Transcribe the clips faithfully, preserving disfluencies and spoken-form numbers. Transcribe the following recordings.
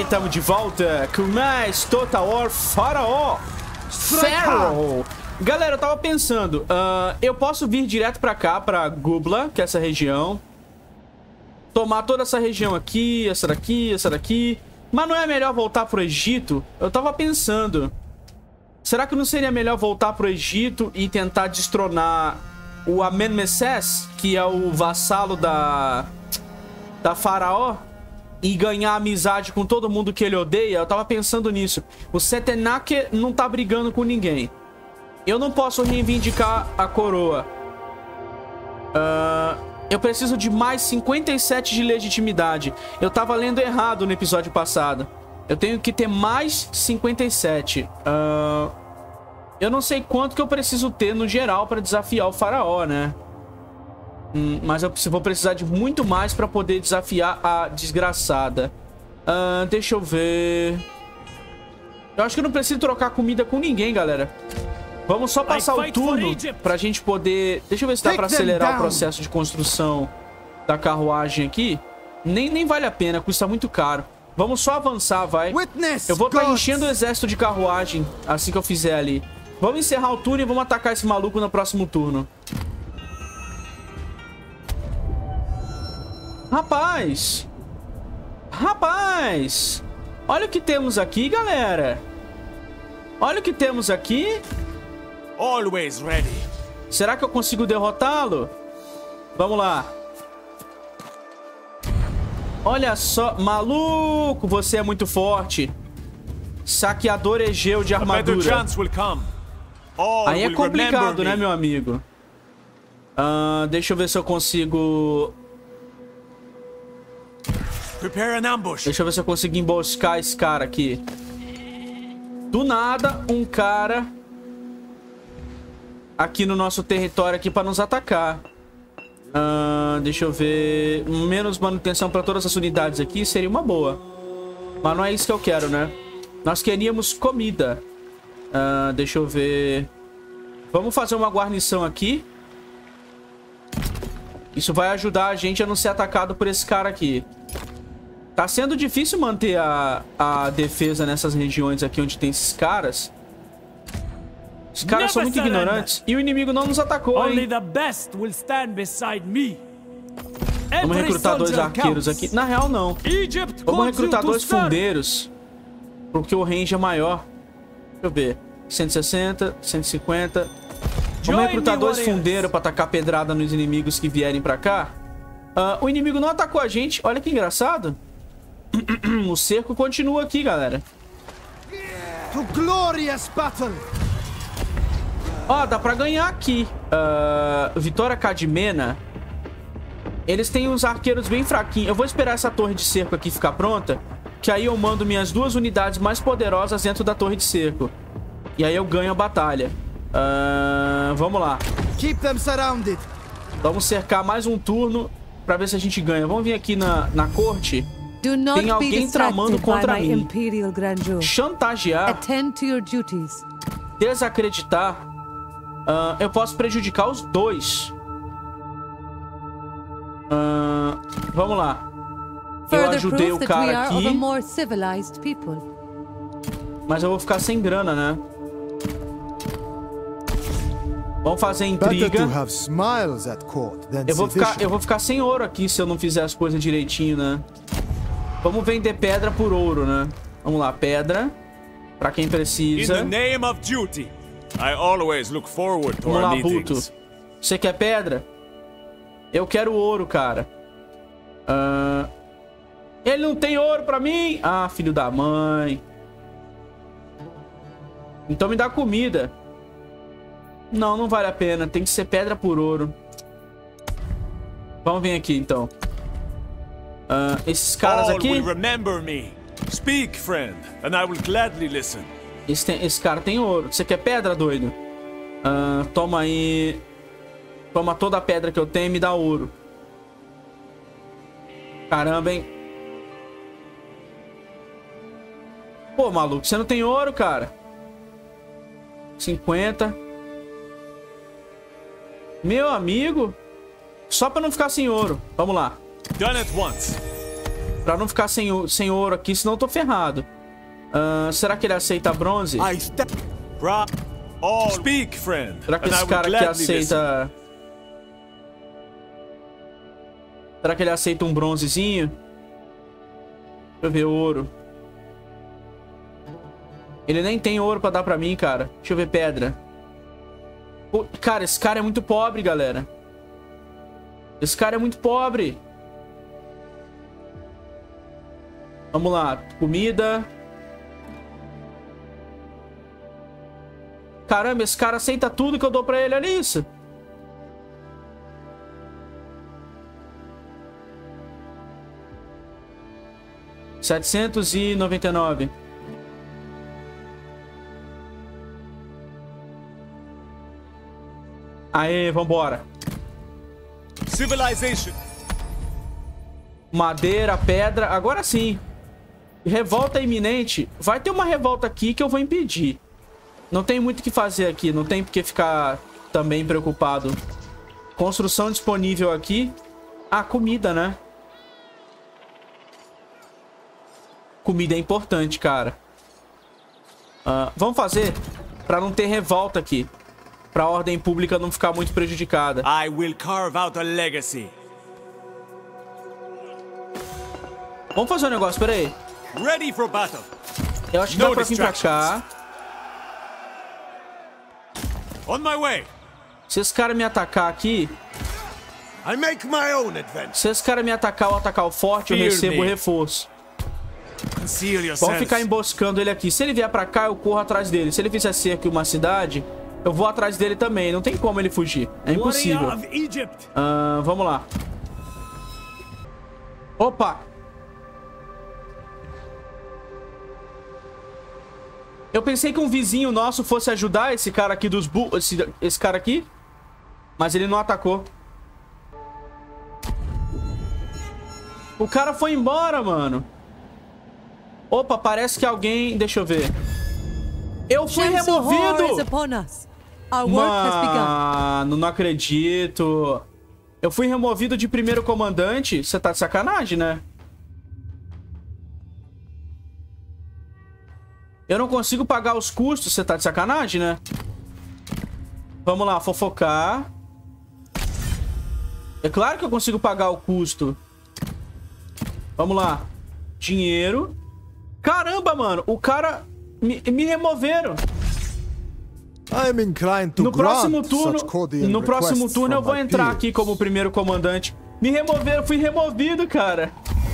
estamos de volta com mais Total War Faraó. Pharaoh. Galera, eu tava pensando, uh, eu posso vir direto pra cá, pra Gubla, que é essa região. Tomar toda essa região aqui, essa daqui, essa daqui. Mas não é melhor voltar pro Egito? Eu tava pensando, será que não seria melhor voltar pro Egito e tentar destronar o Amenmeses, que é o vassalo da, da Faraó, e ganhar amizade com todo mundo que ele odeia? Eu tava pensando nisso. O Setenake não tá brigando com ninguém. Eu não posso reivindicar a coroa. Uh, eu preciso de mais cinquenta e sete de legitimidade. Eu tava lendo errado no episódio passado. Eu tenho que ter mais cinquenta e sete. Uh, eu não sei quanto que eu preciso ter no geral pra desafiar o faraó, né? Hum, mas eu vou precisar de muito mais pra poder desafiar a desgraçada. Uh, deixa eu ver... Eu acho que eu não preciso trocar comida com ninguém, galera. Vamos só passar o turno pra gente poder... Deixa eu ver se dá pra acelerar o processo de construção da carruagem aqui. Nem, nem vale a pena, custa muito caro. Vamos só avançar, vai. Eu vou estar enchendo o exército de carruagem assim que eu fizer ali. Vamos encerrar o turno e vamos atacar esse maluco no próximo turno. Rapaz! Rapaz! Olha o que temos aqui, galera. Olha o que temos aqui. Always ready. Será que eu consigo derrotá-lo? Vamos lá. Olha só. Maluco, você é muito forte. Saqueador Egeu de armadura. Aí é complicado, né, meu amigo? Uh, deixa eu ver se eu consigo... Prepare an ambush. Deixa eu ver se eu consigo emboscar esse cara aqui. Do nada, um cara aqui no nosso território aqui para nos atacar. Uh, deixa eu ver... Menos manutenção para todas as unidades aqui seria uma boa. Mas não é isso que eu quero, né? Nós queríamos comida. Uh, deixa eu ver... Vamos fazer uma guarnição aqui. Isso vai ajudar a gente a não ser atacado por esse cara aqui. Tá sendo difícil manter a, a defesa nessas regiões aqui onde tem esses caras. Os caras são muito ignorantes. E o inimigo não nos atacou, hein? Vamos recrutar dois arqueiros aqui. Na real, não. Vamos recrutar dois fundeiros, porque o range é maior. Deixa eu ver. cento e sessenta, cento e cinquenta. Vamos recrutar dois fundeiros pra atacar pedrada nos inimigos que vierem pra cá. Uh, o inimigo não atacou a gente. Olha que engraçado. O cerco continua aqui, galera. Ó, oh, dá pra ganhar aqui. uh, Vitória Cadmena. Eles têm uns arqueiros bem fraquinhos. Eu vou esperar essa torre de cerco aqui ficar pronta, que aí eu mando minhas duas unidades mais poderosas dentro da torre de cerco. E aí eu ganho a batalha. uh, Vamos lá. Vamos cercar mais um turno pra ver se a gente ganha. Vamos vir aqui na, na corte. Tem alguém tramando contra mim. Chantagear. Desacreditar. Uh, eu posso prejudicar os dois. Uh, vamos lá. Eu ajudei o cara aqui, mas eu vou ficar sem grana, né? Vamos fazer intriga. Eu vou ficar, eu vou ficar sem ouro aqui se eu não fizer as coisas direitinho, né? Vamos vender pedra por ouro, né? Vamos lá, pedra. Pra quem precisa. Vamos lá, Buto. Você quer pedra? Eu quero ouro, cara. Uh... Ele não tem ouro pra mim? Ah, filho da mãe. Então me dá comida. Não, não vale a pena. Tem que ser pedra por ouro. Vamos vir aqui, então. Uh, esses caras aqui... Speak, friend, and I will gladly listen. Esse, tem, esse cara tem ouro. Você quer pedra, doido? Uh, toma aí. Toma toda a pedra que eu tenho e me dá ouro. Caramba, hein? Pô, maluco, você não tem ouro, cara? cinquenta. Meu amigo. Só pra não ficar sem ouro. Vamos lá. Done at once. Pra não ficar sem, sem ouro aqui, senão eu tô ferrado. Uh, será que ele aceita bronze? I step. Oh, speak, friend. Será que and I esse will cara aqui gladly aceita... Será que ele aceita um bronzezinho? Deixa eu ver, ouro. Ele nem tem ouro pra dar pra mim, cara. Deixa eu ver, pedra. Pô, cara, esse cara é muito pobre, galera. Esse cara é muito pobre. Vamos lá. Comida. Caramba, esse cara aceita tudo que eu dou pra ele. Olha isso. setecentos e noventa e nove. Aê, vambora. Civilization. Madeira, pedra. Agora sim. Revolta iminente. Vai ter uma revolta aqui que eu vou impedir. Não tem muito o que fazer aqui. Não tem porque ficar também preocupado. Construção disponível aqui. Ah, comida, né? Comida é importante, cara. Uh, vamos fazer pra não ter revolta aqui. Pra ordem pública não ficar muito prejudicada. I will carve out a legacy. Vamos fazer um negócio, pera aí. Ready for battle. Eu acho que dá pra vir pra cá. On my way. Se esse cara me atacar aqui... I make my own adventure. Se esse cara me atacar ou atacar o forte, eu Fear recebo me. reforço. Conceal yourself. Vamos ficar emboscando ele aqui. Se ele vier pra cá, eu corro atrás dele. Se ele fizer cerco em uma cidade, eu vou atrás dele também. Não tem como ele fugir. É impossível. Warrior of Egypt. Uh, vamos lá. Opa! Eu pensei que um vizinho nosso fosse ajudar esse cara aqui dos bu... Esse, esse cara aqui. Mas ele não atacou. O cara foi embora, mano. Opa, parece que alguém... Deixa eu ver. Eu fui removido! Mano, não acredito. Eu fui removido de primeiro comandante. Você tá de sacanagem, né? Eu não consigo pagar os custos. Você tá de sacanagem, né? Vamos lá, fofocar. É claro que eu consigo pagar o custo. Vamos lá. Dinheiro. Caramba, mano. O cara... Me, me removeram. I'm inclined to No próximo grant turno... such cordial No próximo requests turno eu from vou my entrar peers. aqui como primeiro comandante. Me removeram. Fui removido, cara.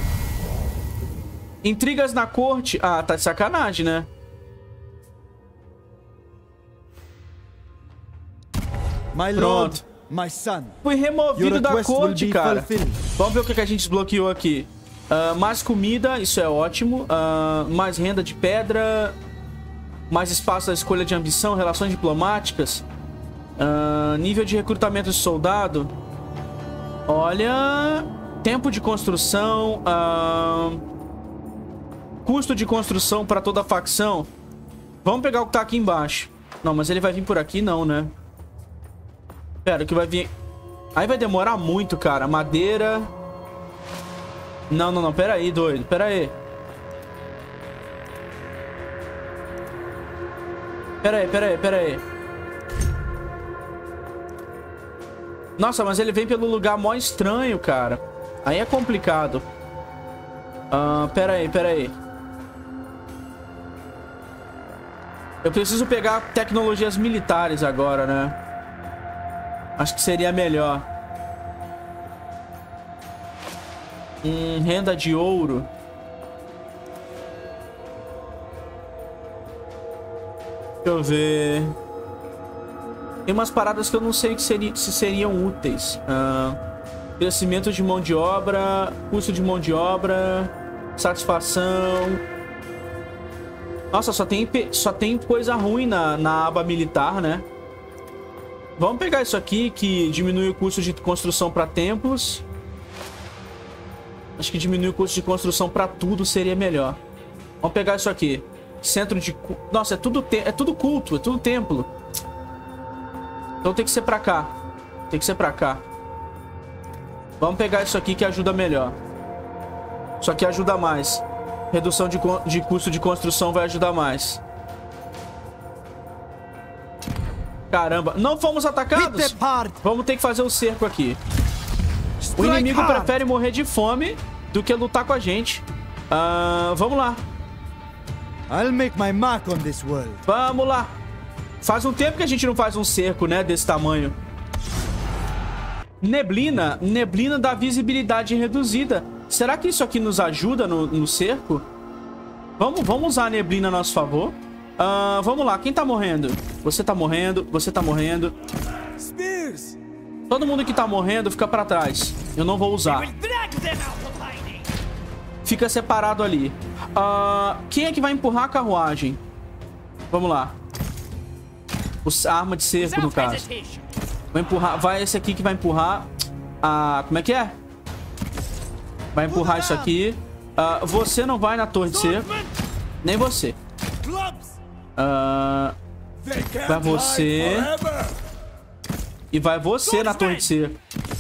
Intrigas na corte. Ah, tá de sacanagem, né? My Pronto. lord, my son. Fui removido Your da request will corte, be cara. fulfilled. Vamos ver o que que a gente desbloqueou aqui. Uh, mais comida, isso é ótimo. Uh, mais renda de pedra. Mais espaço da escolha de ambição. Relações diplomáticas. Uh, nível de recrutamento de soldado. Olha... Tempo de construção. Uh, custo de construção para toda a facção. Vamos pegar o que tá aqui embaixo. Não, mas ele vai vir por aqui não, né? Pera, que vai vir... Aí vai demorar muito, cara. Madeira... Não, não, não. Pera aí, doido. Pera aí. Pera aí, pera aí, pera aí. Nossa, mas ele vem pelo lugar mó estranho, cara. Aí é complicado. Ah, pera aí, pera aí. Eu preciso pegar tecnologias militares agora, né? Acho que seria melhor. Hum, renda de ouro. Deixa eu ver. Tem umas paradas que eu não sei que seria, se seriam úteis. Ah, crescimento de mão de obra. Custo de mão de obra. Satisfação. Nossa, só tem, só tem coisa ruim na, na aba militar, né? Vamos pegar isso aqui, que diminui o custo de construção para templos. Acho que diminuir o custo de construção para tudo seria melhor. Vamos pegar isso aqui. Centro de... Nossa, é tudo, te... é tudo culto, é tudo templo. Então tem que ser pra cá. Tem que ser pra cá. Vamos pegar isso aqui que ajuda melhor. Só que ajuda mais. Redução de, de custo de construção vai ajudar mais. Caramba, não fomos atacados? Vamos ter que fazer o cerco aqui. O inimigo prefere morrer de fome do que lutar com a gente. Uh, vamos lá. I'll make my mark on this world. Vamos lá. Faz um tempo que a gente não faz um cerco, né, desse tamanho. Neblina. Neblina dá visibilidade reduzida. Será que isso aqui nos ajuda no, no cerco? Vamos, vamos usar a neblina a nosso favor. Uh, vamos lá, quem tá morrendo? Você tá morrendo, você tá morrendo. Spears. Todo mundo que tá morrendo fica pra trás. Eu não vou usar. Fica separado ali. Uh, quem é que vai empurrar a carruagem? Vamos lá. O, a arma de cerco, no caso. Vai empurrar. Vai esse aqui que vai empurrar. A, como é que é? Vai empurrar isso aqui. Uh, você não vai na torre de cerco. Nem você. Uh, vai você. E vai você na torre de cerco.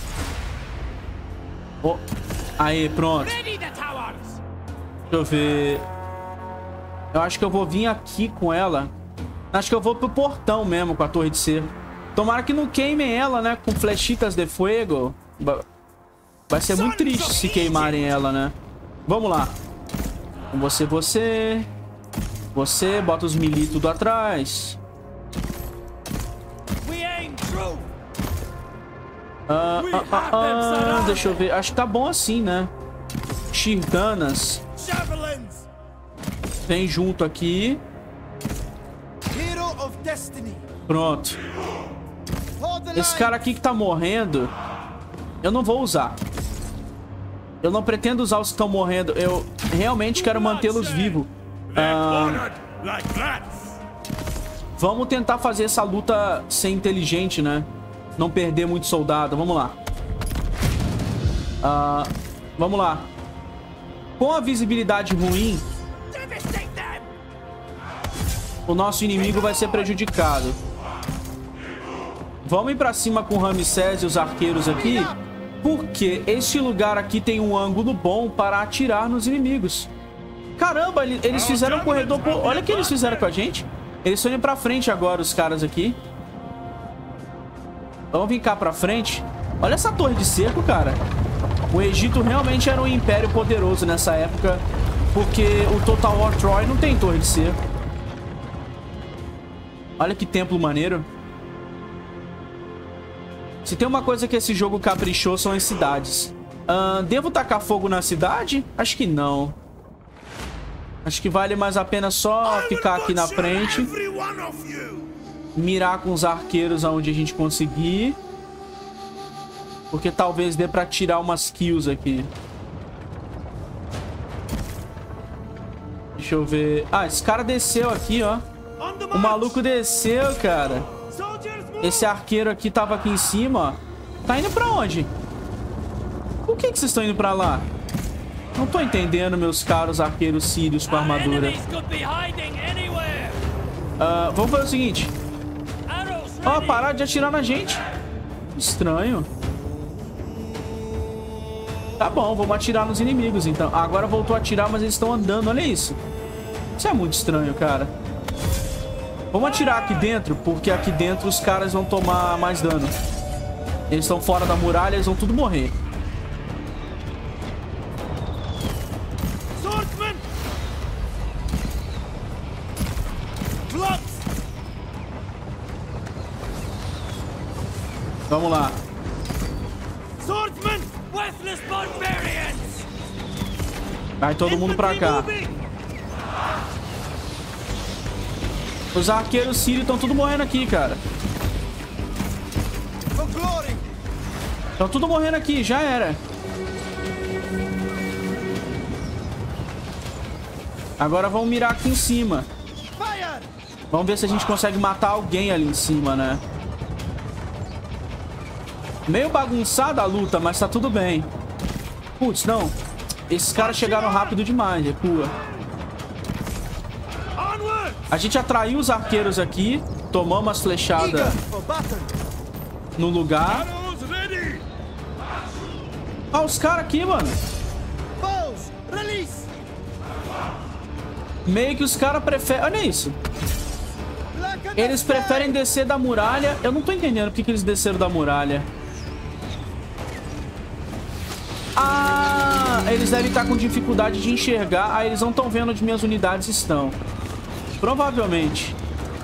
Oh. Aí, pronto. Deixa eu ver. Eu acho que eu vou vir aqui com ela. Acho que eu vou pro portão mesmo com a torre de cerco. Tomara que não queimem ela, né? Com flechitas de fogo. Vai ser muito triste se queimarem ela, né? Vamos lá. Você, você. Você, bota os melee tudo atrás. Ah, ah, ah, ah, deixa eu ver. Acho que tá bom assim, né? Shirdanas. Vem junto aqui. Pronto. Esse cara aqui que tá morrendo, eu não vou usar. Eu não pretendo usar os que estão morrendo. Eu realmente quero mantê-los vivos. Ah, vamos tentar fazer essa luta ser inteligente, né? Não perder muito soldado. Vamos lá. Ah, vamos lá. Com a visibilidade ruim, o nosso inimigo vai ser prejudicado. Vamos ir pra cima com o Ramsés e os arqueiros aqui, porque este lugar aqui tem um ângulo bom para atirar nos inimigos. Caramba, eles fizeram um corredor... Por... Olha o que eles fizeram com a gente. Eles estão indo pra frente agora, os caras aqui. Vamos vir cá pra frente. Olha essa torre de cerco, cara. O Egito realmente era um império poderoso nessa época, porque o Total War Troy não tem torre de cerco. Olha que templo maneiro. Se tem uma coisa que esse jogo caprichou, são as cidades. Uh, devo tacar fogo na cidade? Acho que não. Acho que vale mais a pena só ficar aqui na frente. Mirar com os arqueiros aonde a gente conseguir. Porque talvez dê pra tirar umas kills aqui. Deixa eu ver. Ah, esse cara desceu aqui, ó. O maluco desceu, cara. Esse arqueiro aqui tava aqui em cima, ó. Tá indo pra onde? Por que que vocês estão indo pra lá? Não tô entendendo, meus caros arqueiros sírios com armadura. Uh, vamos fazer o seguinte. Ó, oh, parar de atirar na gente. Estranho. Tá bom, vamos atirar nos inimigos, então. Agora voltou a atirar, mas eles estão andando. Olha isso. Isso é muito estranho, cara. Vamos atirar aqui dentro, porque aqui dentro os caras vão tomar mais dano. Eles estão fora da muralha, eles vão tudo morrer. Vamos lá. Vai todo mundo pra cá. Os arqueiros sírios estão tudo morrendo aqui, cara. Estão tudo morrendo aqui, já era. Agora vamos mirar aqui em cima. Vamos ver se a gente consegue matar alguém ali em cima, né? Meio bagunçada a luta, mas tá tudo bem. Putz, não. Esses caras chegaram rápido demais, recua. A gente atraiu os arqueiros aqui. Tomamos as flechadas no lugar. Olha os caras aqui, mano. Meio que os caras preferem... Olha isso. Eles preferem descer da muralha. Eu não tô entendendo por que, que eles desceram da muralha. Ah, eles devem estar com dificuldade de enxergar. Aí eles não estão vendo onde minhas unidades estão. Provavelmente.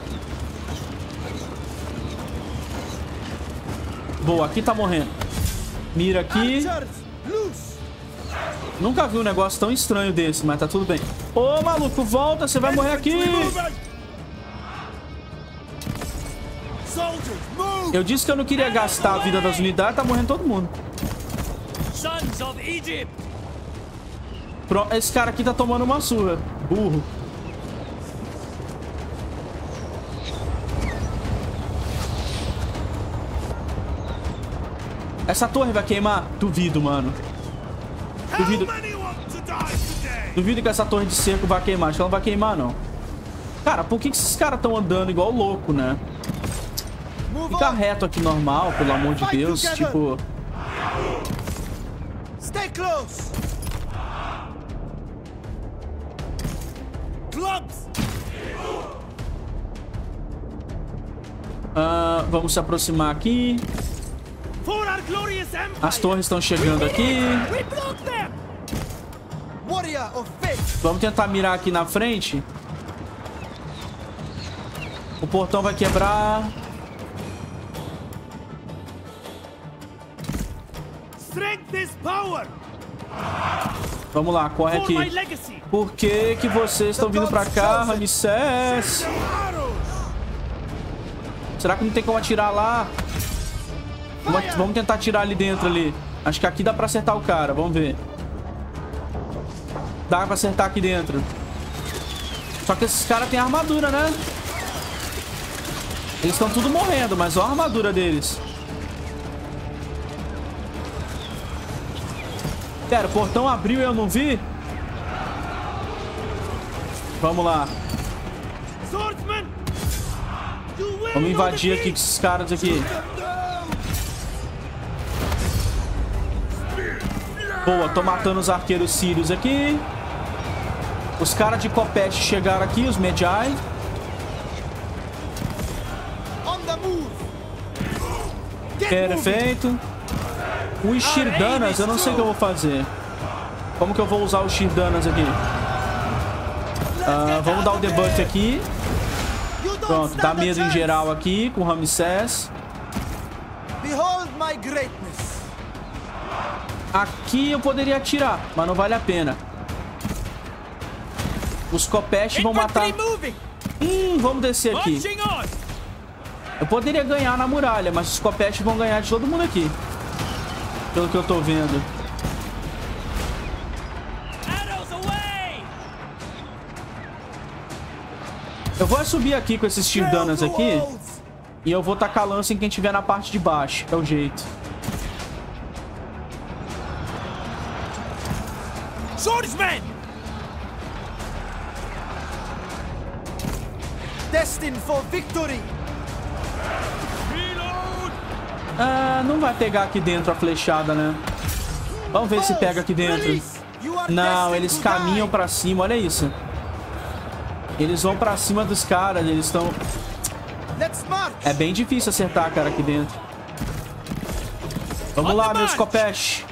Boa, aqui tá morrendo. Mira aqui. Nunca vi um negócio tão estranho desse, mas tá tudo bem. Ô, maluco, volta, você vai morrer aqui. Eu disse que eu não queria gastar a vida das unidades, tá morrendo todo mundo. Pronto, esse cara aqui tá tomando uma surra. Burro. Essa torre vai queimar? Duvido, mano. Duvido. Duvido que essa torre de cerco vai queimar. Acho que ela não vai queimar, não. Cara, por que, que esses caras estão andando igual louco, né? Fica reto aqui normal, pelo amor de Deus. Tipo... Stay close. Clubs. Uh, vamos se aproximar aqui. As torres estão chegando aqui. Vamos tentar mirar aqui na frente. O portão vai quebrar. Vamos lá, corre aqui. Por que que vocês estão vindo pra cá, Ramsés? Será que não tem como atirar lá? Vamos, vamos tentar atirar ali dentro ali. Acho que aqui dá pra acertar o cara. Vamos ver. Dá pra acertar aqui dentro. Só que esses caras têm armadura, né? Eles estão tudo morrendo, mas olha a armadura deles. Pera, o portão abriu e eu não vi? Vamos lá. Vamos invadir aqui com esses caras aqui. Boa, tô matando os arqueiros sírios aqui. Os caras de Kopet chegaram aqui, os Medjay. Perfeito. Os Shirdanas, eu não sei o que eu vou fazer. Como que eu vou usar os Shirdanas aqui? Uh, vamos dar o debuff aqui. Pronto, dá medo em geral aqui com o Ramsés. Aqui eu poderia atirar, mas não vale a pena. Os Kopet vão matar. Hum, vamos descer aqui. Eu poderia ganhar na muralha, mas os Kopet vão ganhar de todo mundo aqui. Pelo que eu tô vendo. Eu vou subir aqui com esses Shirdanas aqui. E eu vou tacar lança em quem tiver na parte de baixo. É o jeito. Swordsman! Destined for victory! Ah, não vai pegar aqui dentro a flechada, né? Vamos ver se pega aqui dentro. Não, eles caminham pra cima, olha isso. Eles vão pra cima dos caras, eles estão... É bem difícil acertar, cara, aqui dentro. Vamos lá, meus Kopet.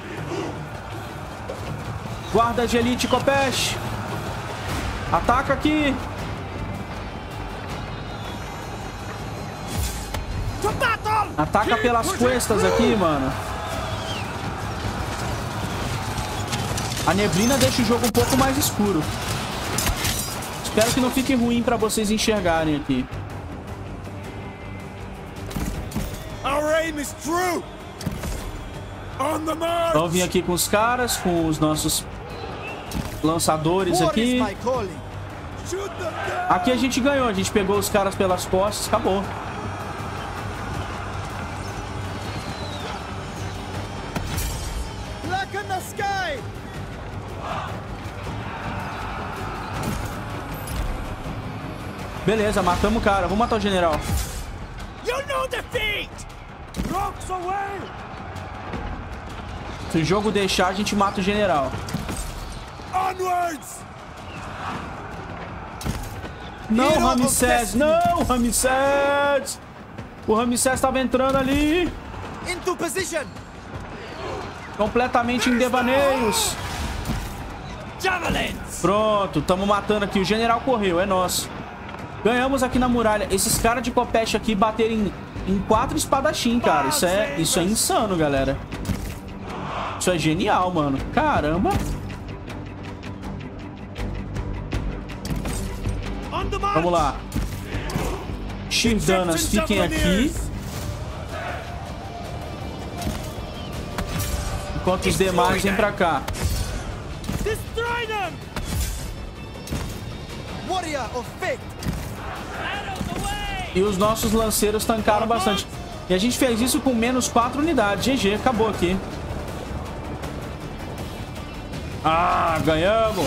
Guarda de elite, Kopet. Ataca aqui. Ataca pelas costas aqui, mano. A neblina deixa o jogo um pouco mais escuro. Espero que não fique ruim pra vocês enxergarem aqui. Vamos vir aqui com os caras, com os nossos lançadores aqui. Aqui a gente ganhou, a gente pegou os caras pelas costas, acabou. Beleza, matamos o cara. Vamos matar o general. Se o jogo deixar, a gente mata o general. Não, Hero of Ramsés. Destiny. Não, Ramsés. O Ramsés estava entrando ali. Into position. Completamente em devaneios. Javelins. Pronto, estamos matando aqui. O general correu, é nosso. Ganhamos aqui na muralha. Esses caras de copete aqui baterem em, em quatro espadachim, cara. Isso é, isso é insano, galera. Isso é genial, mano. Caramba. Vamos lá. Shirdanas, fiquem aqui. Enquanto os demais vêm pra cá. Destroy them. Warrior of Fate. E os nossos lanceiros tancaram bastante. E a gente fez isso com menos quatro unidades. G G, acabou aqui. Ah, ganhamos.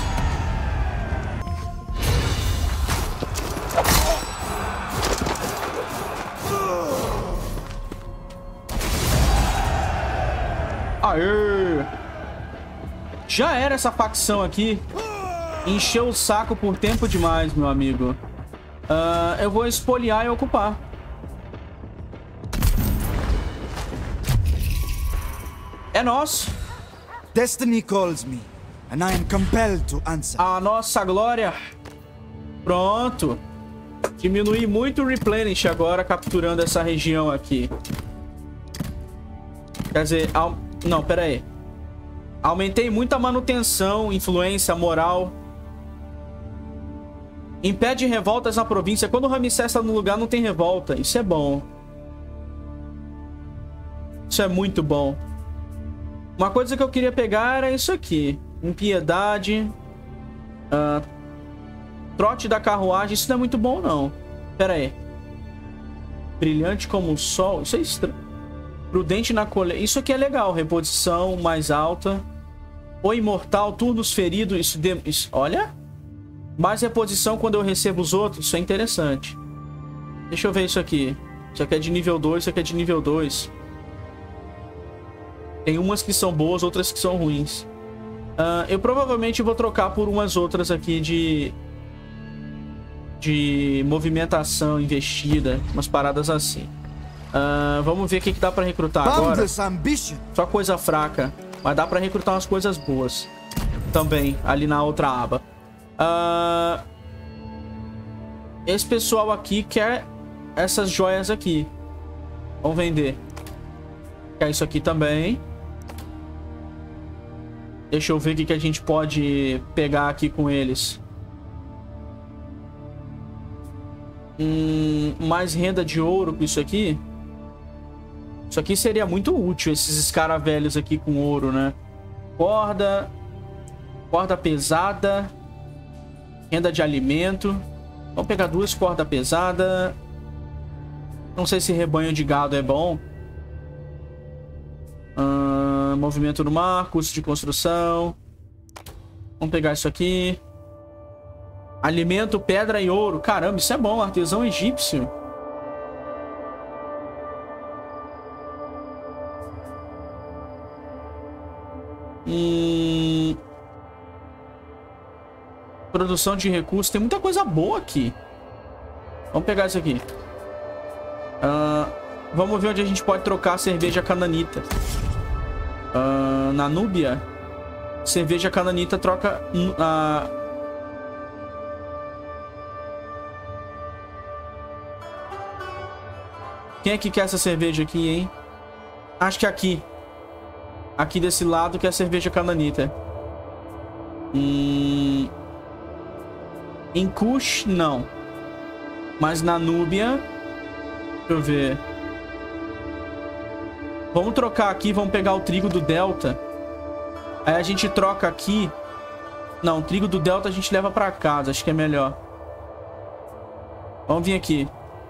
Aê! Já era essa facção aqui. Encheu o saco por tempo demais, meu amigo. Uh, eu vou espoliar e ocupar. É nosso. Destiny calls me, and I am compelled to answer. A nossa glória. Pronto. Diminui muito o replenish agora, capturando essa região aqui. Quer dizer, au... não, pera aí. Aumentei muito a manutenção, influência, moral. Impede revoltas na província. Quando o Ramsés está no lugar, não tem revolta. Isso é bom. Isso é muito bom. Uma coisa que eu queria pegar era isso aqui. Impiedade. Uh, trote da carruagem. Isso não é muito bom, não. Pera aí. Brilhante como o sol. Isso é estranho. Prudente na colheita. Isso aqui é legal. Reposição mais alta. O imortal. Turnos feridos. Isso, de... isso... Olha. Mais reposição quando eu recebo os outros. Isso é interessante. Deixa eu ver isso aqui. Isso aqui é de nível dois. Isso aqui é de nível dois. Tem umas que são boas, outras que são ruins. Uh, eu provavelmente vou trocar por umas outras aqui de... De movimentação, investida. Umas paradas assim. Uh, vamos ver o que, que dá pra recrutar agora. Só coisa fraca. Mas dá pra recrutar umas coisas boas. Também, ali na outra aba. Uh, esse pessoal aqui quer essas joias aqui. Vamos vender. Quer isso aqui também. Deixa eu ver o que, que a gente pode pegar aqui com eles. Hum, mais renda de ouro com isso aqui. Isso aqui seria muito útil, esses escaravelhos aqui com ouro, né? Corda. Corda pesada. Renda de alimento. Vamos pegar duas cordas pesadas. Não sei se rebanho de gado é bom. Uh, movimento no mar, custo de construção. Vamos pegar isso aqui. Alimento, pedra e ouro. Caramba, isso é bom. Artesão egípcio. Hum... Produção de recursos. Tem muita coisa boa aqui. Vamos pegar isso aqui. Uh, vamos ver onde a gente pode trocar a cerveja cananita. Uh, na Núbia, cerveja cananita troca... Uh, quem é que quer essa cerveja aqui, hein? Acho que aqui. Aqui desse lado que é a cerveja cananita. Hum... Em Kush, não. Mas na Núbia... Deixa eu ver. Vamos trocar aqui. Vamos pegar o trigo do Delta. Aí a gente troca aqui. Não, o trigo do Delta a gente leva pra casa. Acho que é melhor. Vamos vir aqui.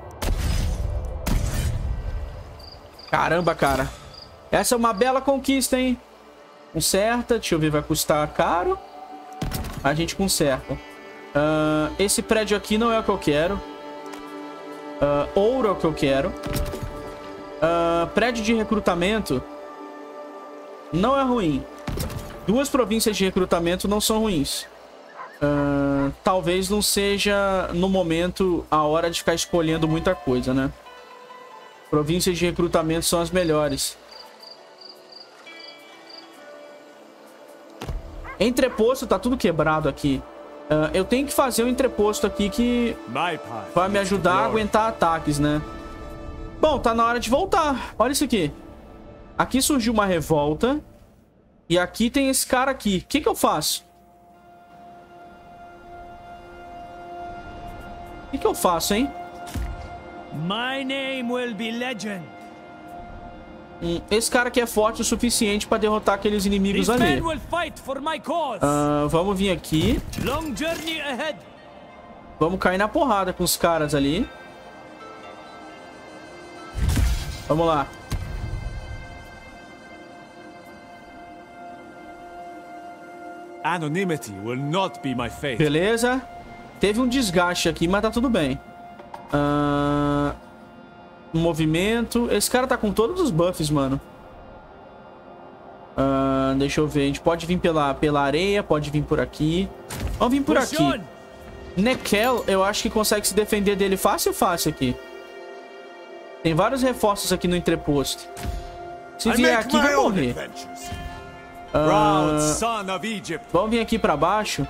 Caramba, cara. Essa é uma bela conquista, hein? Conserta. Deixa eu ver. Vai custar caro. A gente conserta. Uh, esse prédio aqui não é o que eu quero. Uh, ouro é o que eu quero. Uh, prédio de recrutamento não é ruim. Duas províncias de recrutamento não são ruins. Uh, Uh, talvez não seja, no momento, a hora de ficar escolhendo muita coisa, né? Províncias de recrutamento são as melhores. Entreposto, tá tudo quebrado aqui. Uh, eu tenho que fazer um entreposto aqui que vai me ajudar a aguentar ataques, né? Bom, tá na hora de voltar. Olha isso aqui. Aqui surgiu uma revolta. E aqui tem esse cara aqui. O que que eu faço? O que que eu faço, hein? My name will be legend. Hum, esse cara aqui é forte o suficiente pra derrotar aqueles inimigos ali. Uh, vamos vir aqui. Long journey ahead. Vamos cair na porrada com os caras ali. Vamos lá. Anonymity will not be my fate. Beleza. Teve um desgaste aqui, mas tá tudo bem. Uh... Movimento. Esse cara tá com todos os buffs, mano. Uh... Deixa eu ver. A gente pode vir pela, pela areia, pode vir por aqui. Vamos vir por aqui. Nekel, eu acho que consegue se defender dele fácil, fácil aqui. Tem vários reforços aqui no entreposto. Se vier aqui, vai morrer. Uh... Vamos vir aqui pra baixo.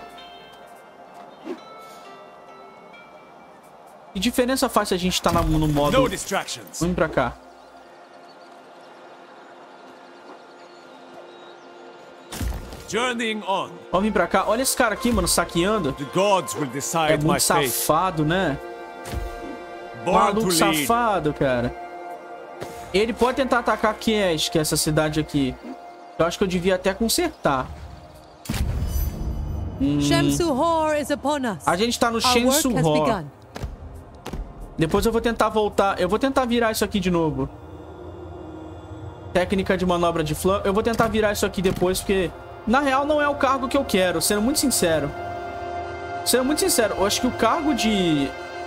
Que diferença faz se a gente tá no modo... Vamos vir pra cá. Vamos vir pra cá. Olha esse cara aqui, mano, saqueando. É muito safado, né? Maluco safado, cara. Ele pode tentar atacar Kiesh, que é essa cidade aqui. Eu acho que eu devia até consertar. Hum. A gente tá no Shensuhor. Depois eu vou tentar voltar. Eu vou tentar virar isso aqui de novo. Técnica de manobra de flanco. Eu vou tentar virar isso aqui depois, porque... Na real, não é o cargo que eu quero. Sendo muito sincero. Sendo muito sincero, eu acho que o cargo de...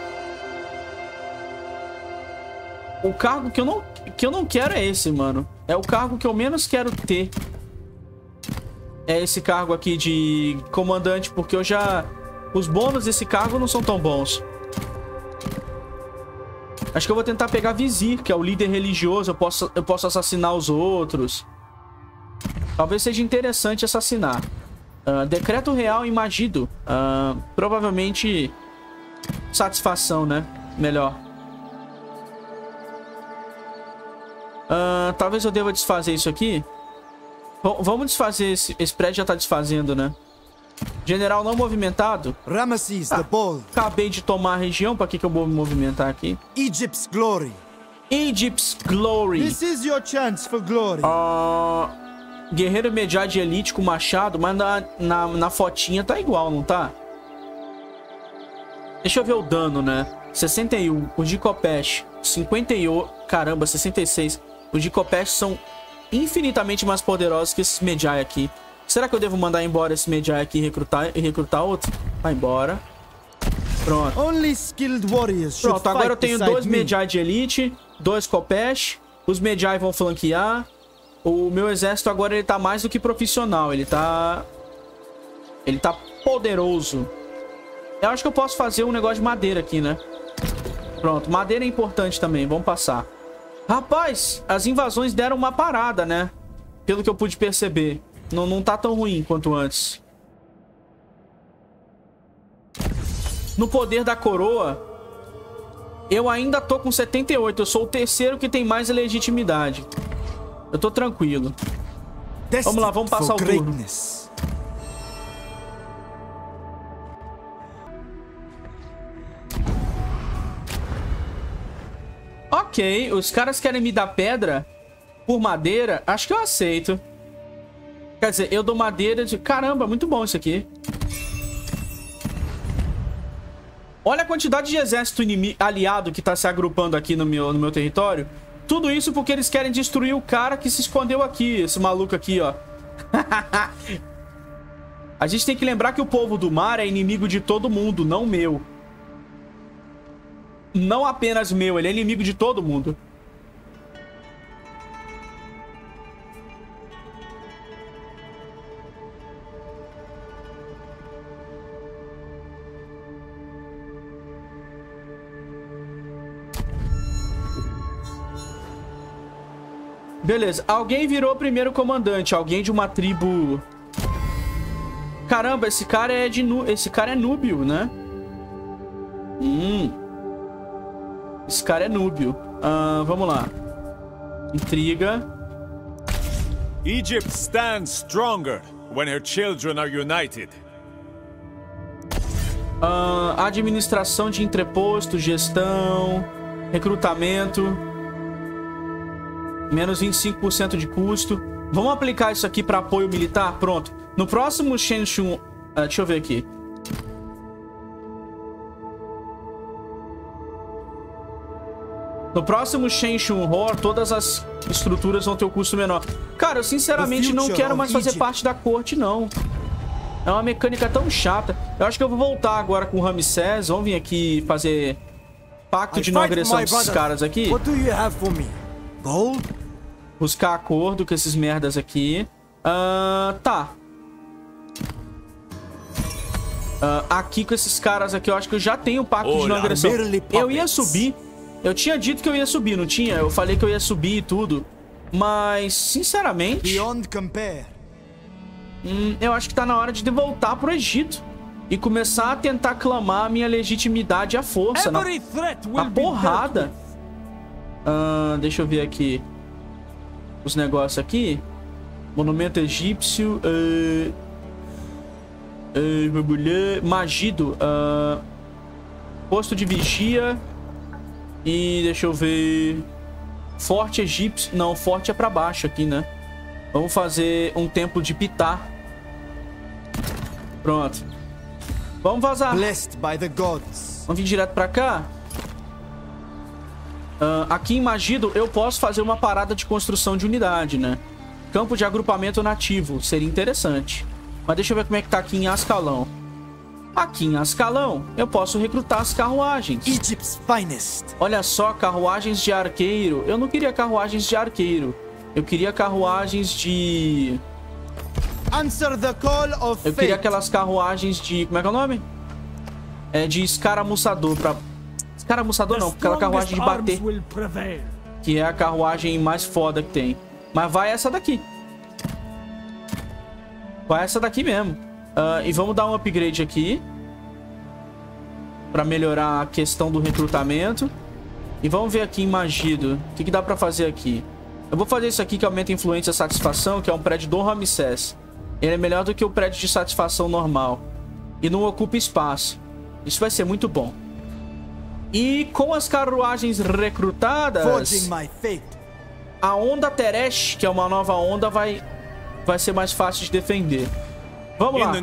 O cargo que eu não, que eu não quero é esse, mano. É o cargo que eu menos quero ter. É esse cargo aqui de comandante, porque eu já... Os bônus desse cargo não são tão bons. Acho que eu vou tentar pegar Vizir, que é o líder religioso. Eu posso, eu posso assassinar os outros. Talvez seja interessante assassinar. Uh, decreto real em Magido. Uh, provavelmente... Satisfação, né? Melhor. Uh, talvez eu deva desfazer isso aqui. V vamos desfazer esse... Esse prédio já tá desfazendo, né? General não movimentado. Ramesses ah, the Bold. Acabei de tomar a região. Pra que que eu vou me movimentar aqui? Egypt's glory. Egypt's glory. This is your chance for glory. Uh, guerreiro Medjay de elite com machado. Mas na, na, na fotinha tá igual, não tá? Deixa eu ver o dano, né? sessenta e um. Os de Kopesh. cinquenta e oito. Caramba, sessenta e seis. Os de Kopesh são infinitamente mais poderosos que esses Medjay aqui. Será que eu devo mandar embora esse Medjay aqui e recrutar, e recrutar outro? Vai embora. Pronto. Only skilled warriors should Pronto, agora eu tenho dois Medjay de elite, dois Kopesh. Os Medjay vão flanquear. O meu exército agora ele tá mais do que profissional. Ele tá... Ele tá poderoso. Eu acho que eu posso fazer um negócio de madeira aqui, né? Pronto, madeira é importante também. Vamos passar. Rapaz, as invasões deram uma parada, né? Pelo que eu pude perceber. Não, não tá tão ruim quanto antes. No poder da coroa, eu ainda tô com setenta e oito. Eu sou o terceiro que tem mais legitimidade. Eu tô tranquilo. Vamos lá, vamos passar o turno. Ok, os caras querem me dar pedra por madeira. Acho que eu aceito. Quer dizer, eu dou madeira de... Caramba, muito bom isso aqui. Olha a quantidade de exército inimigo, aliado que tá se agrupando aqui no meu, no meu território. Tudo isso porque eles querem destruir o cara que se escondeu aqui. Esse maluco aqui, ó. A gente tem que lembrar que o povo do mar é inimigo de todo mundo, não meu. Não apenas meu, ele é inimigo de todo mundo. Beleza. Alguém virou primeiro comandante. Alguém de uma tribo... Caramba, esse cara é de nu... Esse cara é núbio, né? Hum. Esse cara é núbio. Uh, vamos lá. Intriga. Egypt stands stronger when her children are united. Uh, administração de entreposto, gestão, recrutamento. Menos vinte e cinco por cento de custo. Vamos aplicar isso aqui para apoio militar? Pronto. No próximo Shenshun... Uh, deixa eu ver aqui. No próximo Shenshun Hor, todas as estruturas vão ter o custo menor. Cara, eu sinceramente não quero mais fazer parte da corte, não. É uma mecânica tão chata. Eu acho que eu vou voltar agora com o Ramsés. Vamos vir aqui fazer pacto de não agressão desses caras aqui. Buscar acordo com esses merdas aqui. Uh, tá. Uh, aqui com esses caras aqui, eu acho que eu já tenho o pacto de não agressão. Eu ia subir. Eu tinha dito que eu ia subir, não tinha? Eu falei que eu ia subir e tudo. Mas, sinceramente... Hum, eu acho que tá na hora de voltar pro Egito. E começar a tentar clamar a minha legitimidade à força. Na, na porrada. Uh, deixa eu ver aqui. Os negócios aqui. Monumento egípcio. Uh, uh, Magido. Uh, posto de vigia. E deixa eu ver... Forte egípcio... Não, forte é pra baixo aqui, né? Vamos fazer um templo de Ptah. Pronto. Vamos vazar. Vamos vir direto pra cá. Uh, aqui em Magido eu posso fazer uma parada de construção de unidade, né? Campo de agrupamento nativo. Seria interessante. Mas deixa eu ver como é que tá aqui em Ascalão. Aqui em Ascalão, eu posso recrutar as carruagens. Egypt's finest. Olha só, carruagens de arqueiro. Eu não queria carruagens de arqueiro. Eu queria carruagens de... Answer the call of Eu queria aquelas carruagens de... Como é que é o nome? É de escaramuçador pra... Escaramuçador não, aquela carruagem de bater. Que é a carruagem mais foda que tem. Mas vai essa daqui. Vai essa daqui mesmo. Uh, e vamos dar um upgrade aqui. Pra melhorar a questão do recrutamento. E vamos ver aqui em Magido. O que, que dá pra fazer aqui? Eu vou fazer isso aqui que aumenta a influência e a satisfação. Que é um prédio do Ramsés. Ele é melhor do que o prédio de satisfação normal. E não ocupa espaço. Isso vai ser muito bom. E com as carruagens recrutadas... A onda Teresh, que é uma nova onda, vai, vai ser mais fácil de defender. Vamos lá.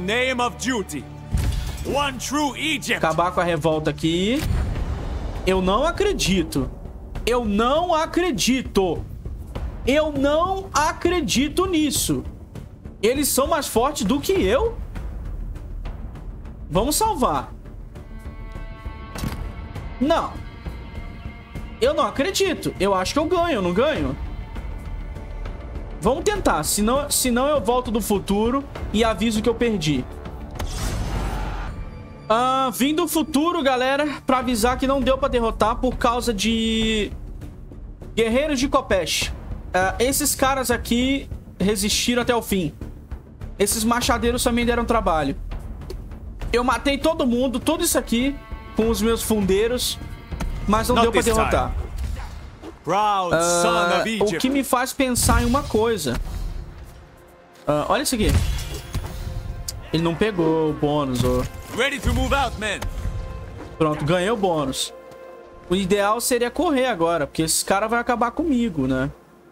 Acabar com a revolta aqui. Eu não acredito. Eu não acredito. Eu não acredito nisso. Eles são mais fortes do que eu? Vamos salvar. Não. Eu não acredito. Eu acho que eu ganho, eu não ganho? Vamos tentar. Senão, senão eu volto do futuro e aviso que eu perdi. Ah, vim do futuro, galera, pra avisar que não deu pra derrotar por causa de... Guerreiros de Kopesh. Ah, esses caras aqui resistiram até o fim. Esses machadeiros também deram trabalho. Eu matei todo mundo, tudo isso aqui, com os meus fundeiros, mas não deu pra derrotar. Uh, o que me faz pensar em uma coisa. Uh, olha isso aqui. Ele não pegou o bônus. Oh. Pronto, ganhei o bônus. O ideal seria correr agora, porque esses caras vão acabar comigo, né?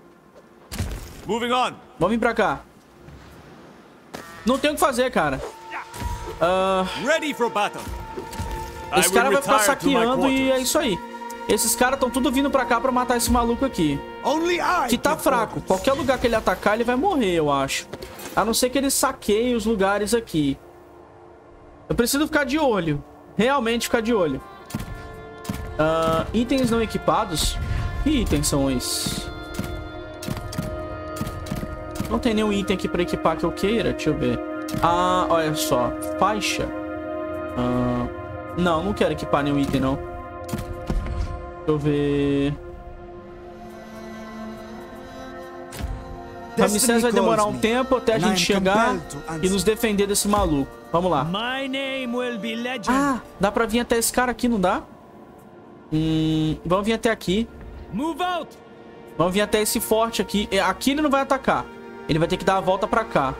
Vamos vir pra cá. Não tem o que fazer, cara. Uh, esse cara vai ficar saqueando e é isso aí. Esses caras estão tudo vindo pra cá pra matar esse maluco aqui. Que tá fraco. Qualquer lugar que ele atacar, ele vai morrer, eu acho. A não ser que ele saqueie os lugares aqui. Eu preciso ficar de olho. Realmente ficar de olho. Uh, itens não equipados. Que itens são esses? Não tem nenhum item aqui pra equipar que eu queira. Deixa eu ver. Ah, olha só. Faixa. Uh, não, não quero equipar nenhum item, não. Deixa eu ver. Ramsés vai demorar um tempo até a gente chegar e nos defender desse maluco. Vamos lá. My name will be Legend. Ah, dá pra vir até esse cara aqui, não dá? Hum, vamos vir até aqui. Move out. Vamos vir até esse forte aqui. Aqui ele não vai atacar. Ele vai ter que dar a volta pra cá.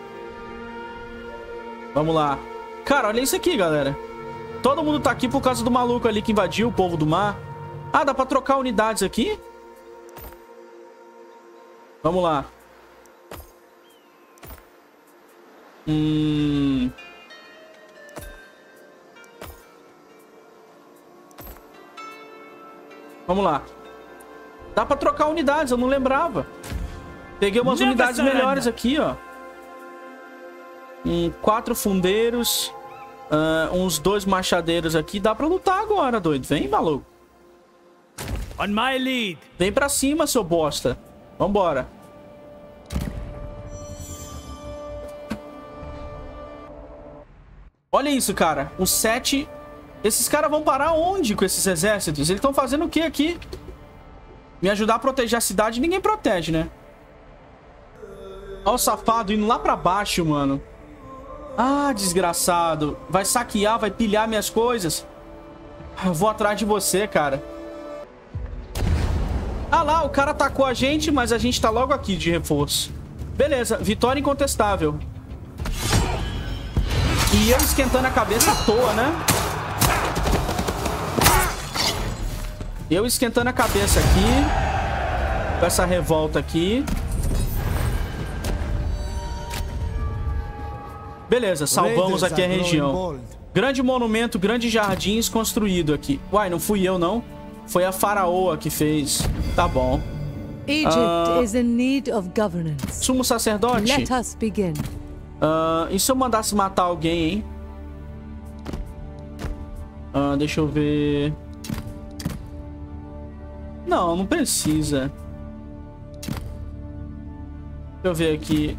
Vamos lá. Cara, olha isso aqui, galera. Todo mundo tá aqui por causa do maluco ali que invadiu o povo do mar. Ah, dá pra trocar unidades aqui? Vamos lá. Hum... Vamos lá. Dá pra trocar unidades, eu não lembrava. Peguei umas Never unidades surrender. melhores aqui, ó. Um, quatro fundeiros. Uh, uns dois machadeiros aqui. Dá pra lutar agora, doido. Vem, maluco. On my lead. Vem pra cima, seu bosta. Vambora. Olha isso, cara. Os sete... Esses caras vão parar onde com esses exércitos? Eles estão fazendo o que aqui? Me ajudar a proteger a cidade, ninguém protege, né? Olha o safado indo lá pra baixo, mano. Ah, desgraçado. Vai saquear, vai pilhar minhas coisas. Eu vou atrás de você, cara. Ah lá, o cara atacou a gente, mas a gente tá logo aqui de reforço. Beleza, vitória incontestável. E eu esquentando a cabeça à toa, né? Eu esquentando a cabeça aqui. Com essa revolta aqui. Beleza, salvamos aqui a região. Grande monumento, grandes jardins construído aqui. Uai, não fui eu, não. Foi a faraoa que fez. Tá bom. Egypt Ah. is in need of governance. Sumo sacerdote. Let us begin. Ah, e se eu mandasse matar alguém, hein? Ah, deixa eu ver... Não, não precisa. Deixa eu ver aqui.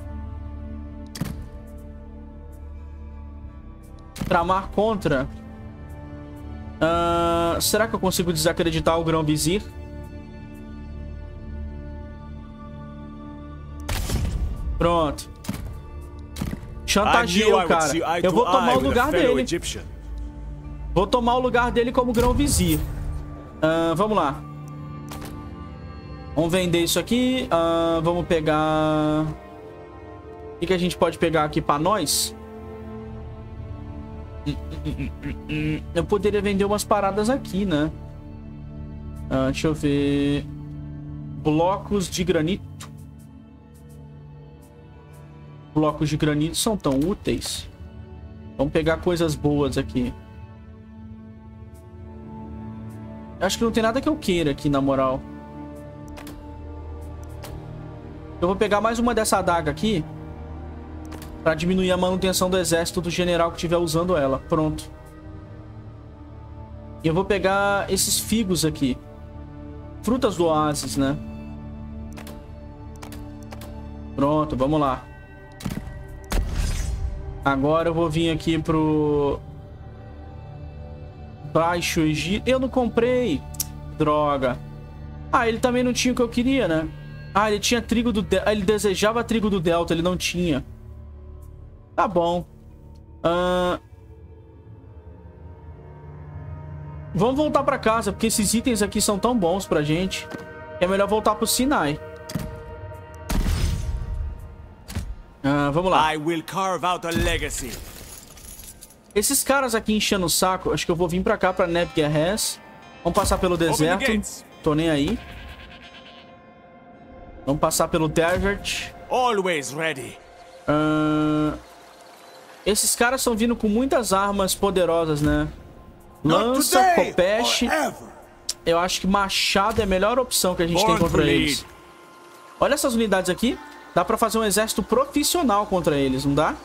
Tramar contra. Ah, será que eu consigo desacreditar o Grão-Vizir? Pronto. Chantageou, cara. Eu vou tomar o lugar dele. Vou tomar o lugar dele como Grão-Vizir. Ah, vamos lá. Vamos vender isso aqui. Ah, vamos pegar... O que, que a gente pode pegar aqui pra nós? Eu poderia vender umas paradas aqui, né? Ah, deixa eu ver... Blocos de granito. Blocos de granito são tão úteis. Vamos pegar coisas boas aqui. Acho que não tem nada que eu queira aqui, na moral. Eu vou pegar mais uma dessa adaga aqui. Pra diminuir a manutenção do exército do general que estiver usando ela. Pronto. E eu vou pegar esses figos aqui. Frutas do oásis, né? Pronto, vamos lá. Agora eu vou vir aqui pro... Baixo Egito. Eu não comprei. Droga. Ah, ele também não tinha o que eu queria, né? Ah, ele tinha trigo do... De... Ele desejava trigo do Delta, ele não tinha. Tá bom. Uh... Vamos voltar pra casa, porque esses itens aqui são tão bons pra gente. É melhor voltar pro Sinai. Uh, vamos lá. I will carve out a legacy. Esses caras aqui enchendo o saco, acho que eu vou vir pra cá, pra Neb-Geres. Vamos passar pelo deserto. Tô nem aí. Vamos passar pelo desert. Always ready. Uh... Esses caras estão vindo com muitas armas poderosas, né? Lança, copeche. Eu acho que machado é a melhor opção que a gente tem contra eles. Olha essas unidades aqui. Dá pra fazer um exército profissional contra eles, não dá?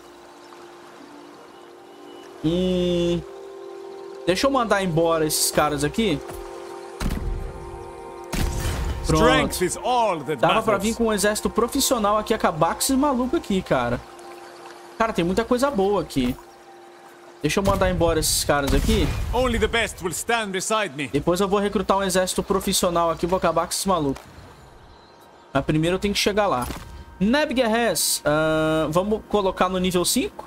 Hum... Deixa eu mandar embora esses caras aqui. Pronto. Dava pra vir com um exército profissional aqui e acabar com esses malucos aqui, cara. Cara, tem muita coisa boa aqui. Deixa eu mandar embora esses caras aqui. Only the best will stand beside me. Depois eu vou recrutar um exército profissional aqui e vou acabar com esses malucos. Mas primeiro eu tenho que chegar lá. Nebgerhes, uh, vamos colocar no nível cinco?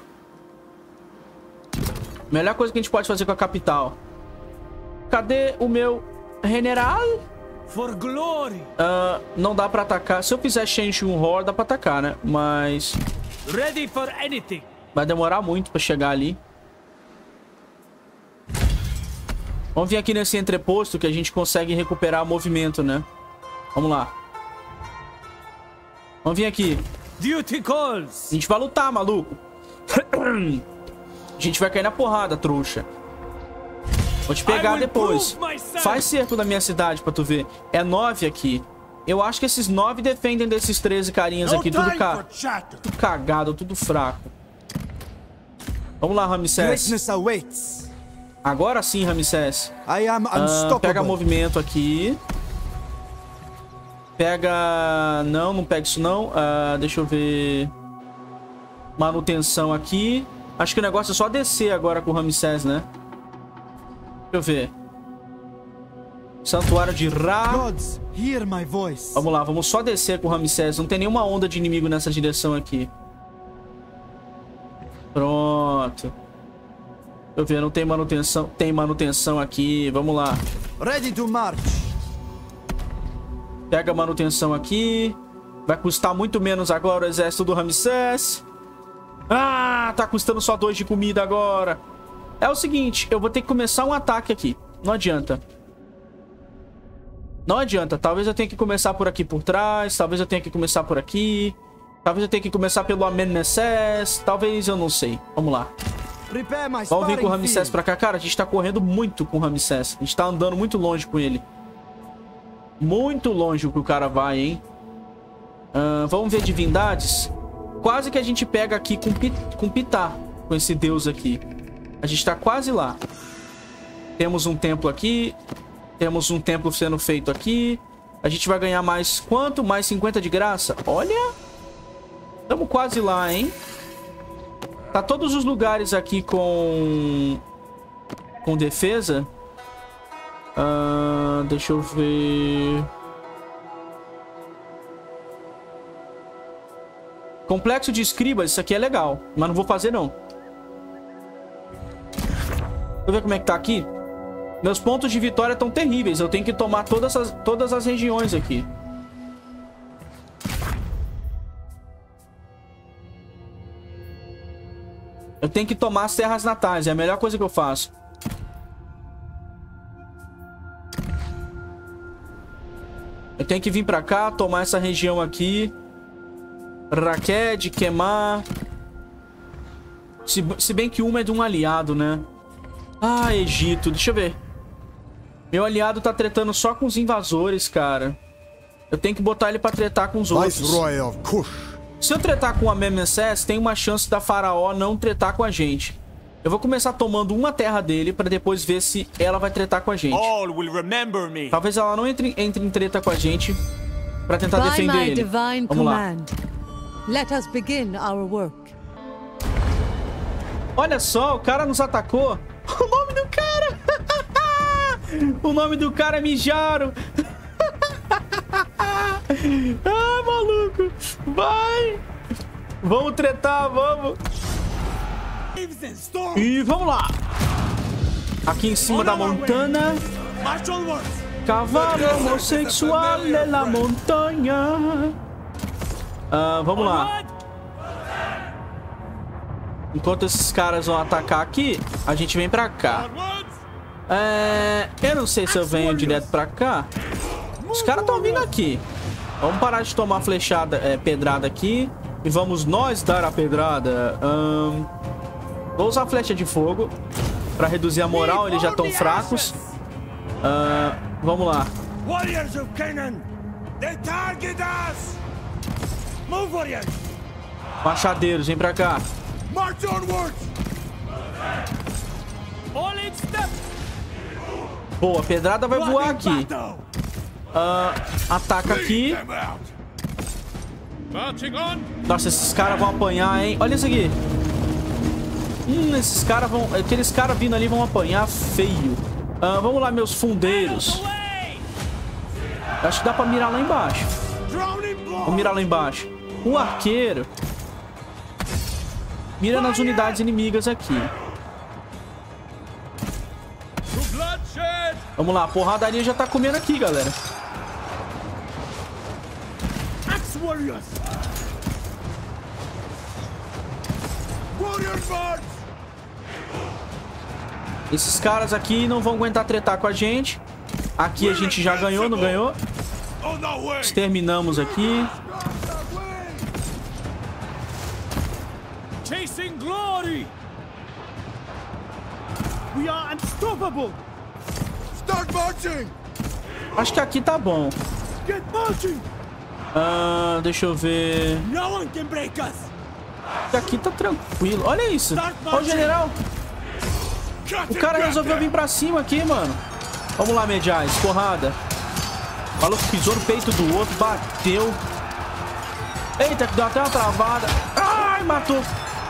Melhor coisa que a gente pode fazer com a capital. Cadê o meu general? For glory. Uh, não dá pra atacar. Se eu fizer Change um Horde, dá pra atacar, né? Mas... Ready for anything. vai demorar muito pra chegar ali. Vamos vir aqui nesse entreposto que a gente consegue recuperar movimento, né? Vamos lá. Vamos vir aqui. Duty calls. A gente vai lutar, maluco. A gente vai cair na porrada, trouxa. Vou te pegar depois. Faz cerco da minha cidade pra tu ver. É nove aqui. Eu acho que esses nove defendem desses treze carinhas aqui. Tudo, ca... tudo cagado, tudo fraco. Vamos lá, Ramsés. Agora sim, Ramsés. Uh, pega movimento aqui. Pega... Não, não pega isso não. Uh, deixa eu ver... Manutenção aqui. Acho que o negócio é só descer agora com o Ramsés, né? Deixa eu ver. Santuário de Ra. Gods, hear my voice. Vamos lá, vamos só descer com o Ramsés. Não tem nenhuma onda de inimigo nessa direção aqui. Pronto. Deixa eu ver, não tem manutenção. Tem manutenção aqui, vamos lá. Ready to march. Pega a manutenção aqui. Vai custar muito menos agora o exército do Ramsés. Ah, tá custando só dois de comida agora. É o seguinte, eu vou ter que começar um ataque aqui. Não adianta. Não adianta. Talvez eu tenha que começar por aqui por trás. Talvez eu tenha que começar por aqui. Talvez eu tenha que começar pelo Amenmesés. Talvez eu não sei. Vamos lá. Vamos vir com o Ramsés pra cá. Cara, a gente tá correndo muito com o Ramsés. A gente tá andando muito longe com ele. Muito longe o que o cara vai, hein? Uh, vamos ver divindades. Quase que a gente pega aqui com, Pit com Pitá. Com esse deus aqui. A gente tá quase lá. Temos um templo aqui. Temos um templo sendo feito aqui. A gente vai ganhar mais quanto? Mais cinquenta de graça? Olha! Estamos quase lá, hein? Tá todos os lugares aqui com... Com defesa. Uh, deixa eu ver... Complexo de escribas. Isso aqui é legal. Mas não vou fazer, não. Deixa eu ver como é que tá aqui. Meus pontos de vitória estão terríveis. Eu tenho que tomar todas as, todas as regiões aqui. Eu tenho que tomar as terras natais. É a melhor coisa que eu faço. Eu tenho que vir pra cá, tomar essa região aqui. Raked, queimar. Se, se bem que uma é de um aliado, né? Ah, Egito. Deixa eu ver. Meu aliado tá tretando só com os invasores, cara. Eu tenho que botar ele pra tretar com os outros. Se eu tretar com a Amenmesés, tem uma chance da Faraó não tretar com a gente. Eu vou começar tomando uma terra dele pra depois ver se ela vai tretar com a gente. Talvez ela não entre, entre em treta com a gente pra tentar By defender my ele. divine Vamos lá. command, let us begin our work. Olha só, o cara nos atacou. O nome do cara. O nome do cara é Mijaro. Ah, maluco. Vai. Vamos tretar, vamos. E vamos lá. Aqui em cima da montanha. Cavalo homossexual na montanha. Ah, vamos lá. Enquanto esses caras vão atacar aqui, a gente vem pra cá. É... Eu não sei se eu venho direto pra cá. Os caras estão vindo aqui. Vamos parar de tomar flechada, é, pedrada aqui. E vamos nós dar a pedrada. Um... Vou usar flecha de fogo pra reduzir a moral, eles já estão fracos. Uh... Vamos lá. Machadeiros, vem pra cá. Boa, a pedrada vai voar aqui. Uh, ataca aqui. Nossa, esses caras vão apanhar, hein? Olha isso aqui. Hum, esses caras vão... Aqueles caras vindo ali vão apanhar feio. Uh, vamos lá, meus fundeiros. Acho que dá pra mirar lá embaixo. Vamos mirar lá embaixo. O arqueiro mira nas unidades inimigas aqui. Vamos lá, a porradaria já tá comendo aqui, galera. Esses caras aqui não vão aguentar tretar com a gente. Aqui a gente já ganhou, não ganhou? Exterminamos aqui. Chasing glory. We are unstoppable. Start marching! Acho que aqui tá bom. Get marching. Ah, deixa eu ver. No one can break us. Aqui tá tranquilo. Olha isso. Olha o general. O cara resolveu vir pra cima aqui, mano. Vamos lá, Medjay. Porrada. O maluco pisou no peito do outro. Bateu. Eita, que deu até uma travada. Ai, matou.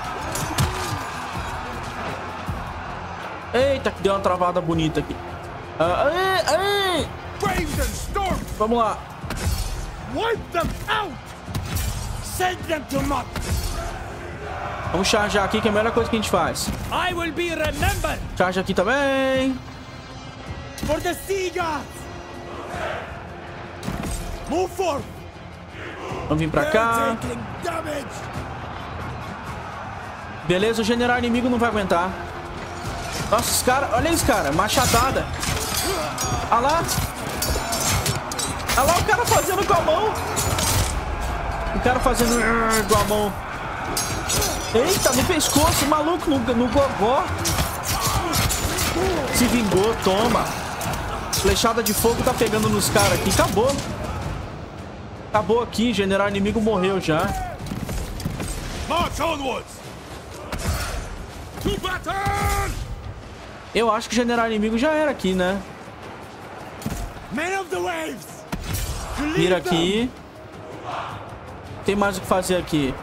Eita, que deu uma travada bonita aqui. Ah, ai, ai. Vamos lá. Wipe them out. Send them to Mott. Vamos charjar aqui, que é a melhor coisa que a gente faz. I will be remembered. Charge aqui também. For the Sea Gods. Move forward. Vamos vir pra cá. Beleza, o general inimigo não vai aguentar. Nossa, os caras... Olha isso, cara. Machadada. Olha lá. Olha lá o cara fazendo com a mão. O cara fazendo com a mão. Eita, no pescoço, maluco, no, no gogó. Se vingou, toma. Flechada de fogo tá pegando nos caras aqui. Acabou. Acabou aqui, general inimigo morreu já. Eu acho que o general inimigo já era aqui, né? Vira aqui. Tem mais o que fazer aqui.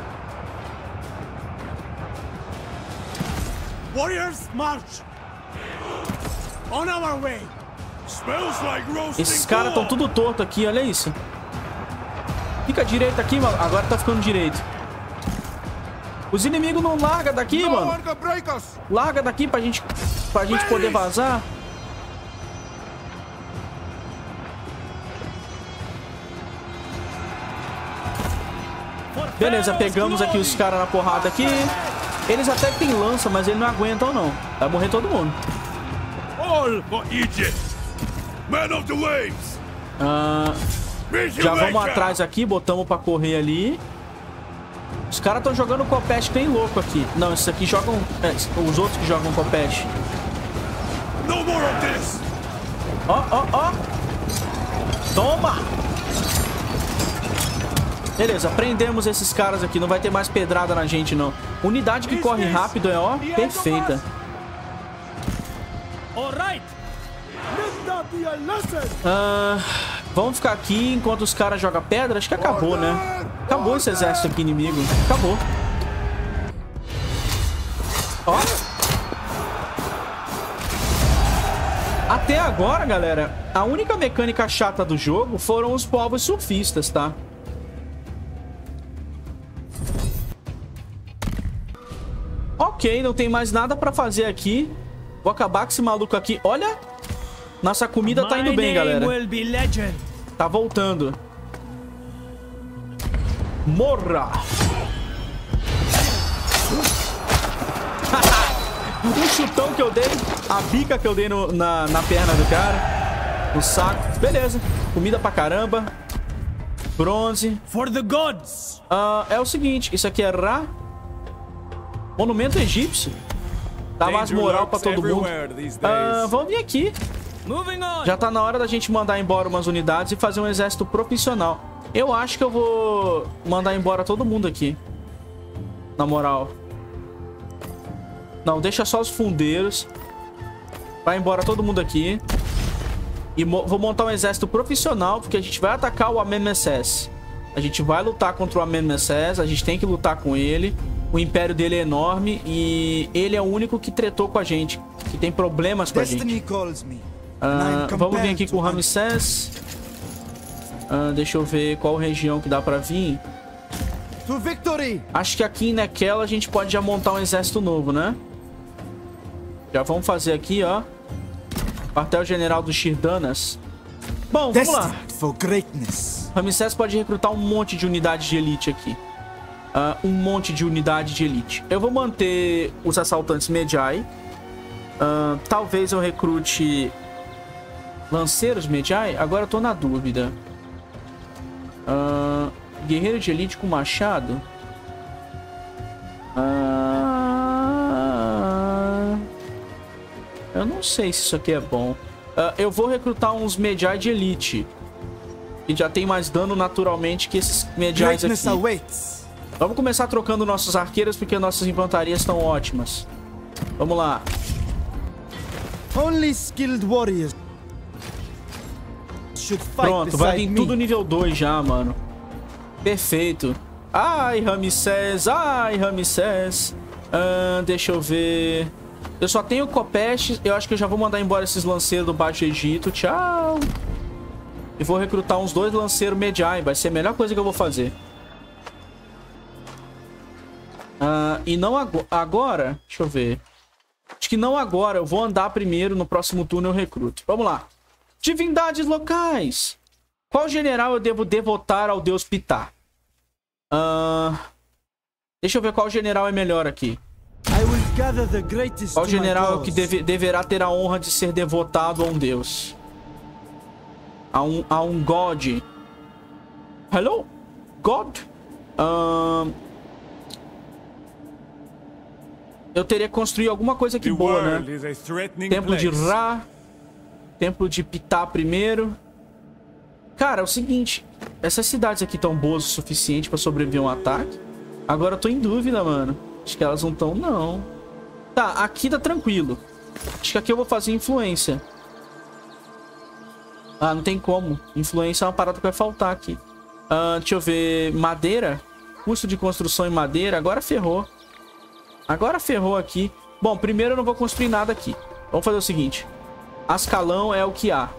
Warriors, march. On our way. Smells like roasting. Esses caras estão tudo torto aqui, olha isso. Fica direito aqui, mano. Agora tá ficando direito. Os inimigos não largam daqui, mano. Larga daqui pra gente, pra gente poder vazar. Beleza, pegamos aqui os caras na porrada aqui. Eles até tem lança, mas eles não aguentam, não. Vai morrer todo mundo. All for Egypt. Man of the waves. Ah, já vamos atrás aqui, botamos pra correr ali. Os caras estão jogando copete tem louco aqui. Não, esses aqui jogam... É, os outros que jogam copete. No more of this. Ó, ó, ó. Toma! Beleza, prendemos esses caras aqui. Não vai ter mais pedrada na gente, não. Unidade que corre rápido é, ó, perfeita. Ah, vamos ficar aqui enquanto os caras jogam pedra. Acho que acabou, né? Acabou esse exército aqui inimigo. Acabou. Ó. Até agora, galera, a única mecânica chata do jogo foram os povos surfistas, tá? Ok, não tem mais nada pra fazer aqui. Vou acabar com esse maluco aqui. Olha, nossa comida tá indo bem, galera. Tá voltando. Morra! O chutão que eu dei, a bica que eu dei no, na, na perna do cara, no saco. Beleza, comida pra caramba. Bronze. For the gods. Uh, é o seguinte, isso aqui é Ra. Monumento egípcio. Dá mais moral pra todo mundo. Uh, vamos vir aqui. Já tá na hora da gente mandar embora umas unidades e fazer um exército profissional. Eu acho que eu vou mandar embora todo mundo aqui. Na moral. Não, deixa só os fundeiros. Vai embora todo mundo aqui. E mo vou montar um exército profissional, porque a gente vai atacar o Amenmeses. A gente vai lutar contra o Amenmeses. A gente tem que lutar com ele. O império dele é enorme e ele é o único que tretou com a gente, que tem problemas com a gente. Uh, vamos vir aqui com o Ramsés. Uh, deixa eu ver qual região que dá pra vir. To victory! Acho que aqui em Nekel a gente pode já montar um exército novo, né? Já vamos fazer aqui, ó. Quartel-General dos Shirdanas. Bom, vamos lá. For greatness. Ramsés pode recrutar um monte de unidades de elite aqui. Uh, um monte de unidade de elite. Eu vou manter os assaltantes Medjay. Uh, talvez eu recrute lanceiros Medjay. Agora eu tô na dúvida. Uh, guerreiro de elite com machado. Uh, eu não sei se isso aqui é bom. Uh, eu vou recrutar uns Medjay de elite. E já tem mais dano naturalmente que esses Medjays aqui. Awaits. Vamos começar trocando nossos arqueiros porque nossas infantarias estão ótimas. Vamos lá. Only skilled warriors should fight. Pronto, vai vir me. tudo nível dois já, mano. Perfeito. Ai, Ramsés. Ai, Ramsés. Ah, deixa eu ver. Eu só tenho Kopest. Eu acho que eu já vou mandar embora esses lanceiros do Baixo Egito. Tchau. E vou recrutar uns dois lanceiros Medjay. Vai ser a melhor coisa que eu vou fazer. Uh, e não ag agora... Deixa eu ver. Acho que não agora. Eu vou andar primeiro. No próximo turno eu recruto. Vamos lá. Divindades locais. Qual general eu devo devotar ao deus Ptah? Uh, deixa eu ver qual general é melhor aqui. I will gather the greatest Qual to my general é o que cause. deve, deverá ter a honra de ser devotado a um deus? A um, a um God. Hello? God? Uh, eu teria que construir alguma coisa aqui The boa, né? world is a threatening Templo de place. Ra. Templo de Ptah primeiro. Cara, é o seguinte. Essas cidades aqui estão boas o suficiente pra sobreviver a um ataque. Agora eu tô em dúvida, mano. Acho que elas não estão, não. Tá, aqui tá tranquilo. Acho que aqui eu vou fazer influência. Ah, não tem como. Influência é uma parada que vai faltar aqui. Uh, deixa eu ver. Madeira. Custo de construção em madeira. Agora ferrou. Agora ferrou aqui. Bom, primeiro eu não vou construir nada aqui. Vamos fazer o seguinte. Ascalão é o que há.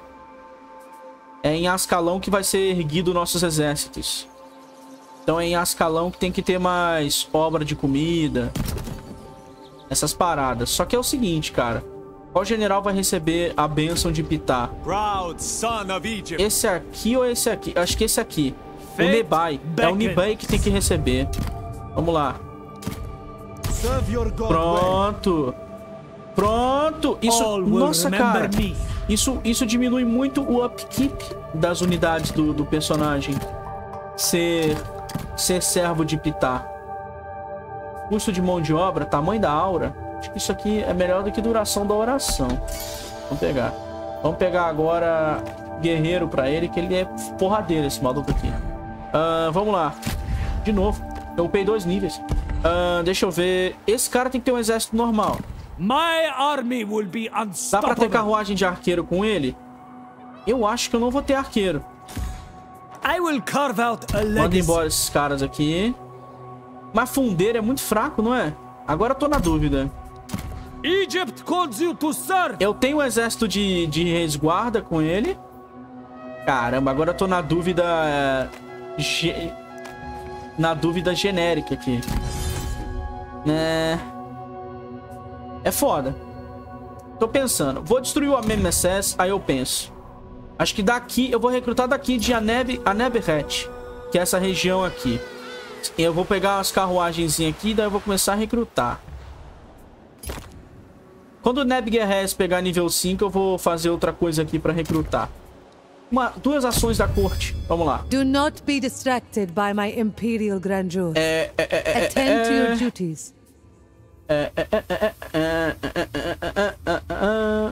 É em Ascalão que vai ser erguido nossos exércitos. Então é em Ascalão que tem que ter mais obra de comida. Essas paradas. Só que é o seguinte, cara. Qual general vai receber a bênção de Ptah? Proud son of Egypt. Esse aqui ou esse aqui? Acho que esse aqui. O Fate Nebai. É o beckons. Nebai que tem que receber. Vamos lá. Serve your God well. Pronto. Pronto. Isso, All will nossa, cara. remember me. Isso, isso diminui muito o upkeep das unidades do, do personagem. Ser, ser servo de Ptah. Custo de mão de obra, tamanho da aura. Acho que isso aqui é melhor do que duração da oração. Vamos pegar. Vamos pegar agora guerreiro pra ele, que ele é porradeiro, esse maluco aqui. Uh, vamos lá. De novo. Eu upei dois níveis. Uh, deixa eu ver. Esse cara tem que ter um exército normal. My army will be Dá pra ter unstoppable. carruagem de arqueiro com ele? Eu acho que eu não vou ter arqueiro. I will carve out a Manda legacy. embora esses caras aqui. Mas fundeiro é muito fraco, não é? Agora eu tô na dúvida. Egypt calls you to serve. Eu tenho um exército de, de resguarda com ele. Caramba, agora eu tô na dúvida... é, ge- Na dúvida genérica aqui. É... É foda. Tô pensando. Vou destruir o Amemnesés, aí eu penso. Acho que daqui... Eu vou recrutar daqui de Aneb, Anebret, que é essa região aqui. Eu vou pegar umas carruagenzinhas aqui, daí eu vou começar a recrutar. Quando o Nebgerres pegar nível cinco, eu vou fazer outra coisa aqui pra recrutar. Uma, duas ações da corte. Vamos lá. Do not be distracted by my imperial grandeur. É, é, é, é, Attend é, to your é, duties. é, é, é, é, é, é, é, é.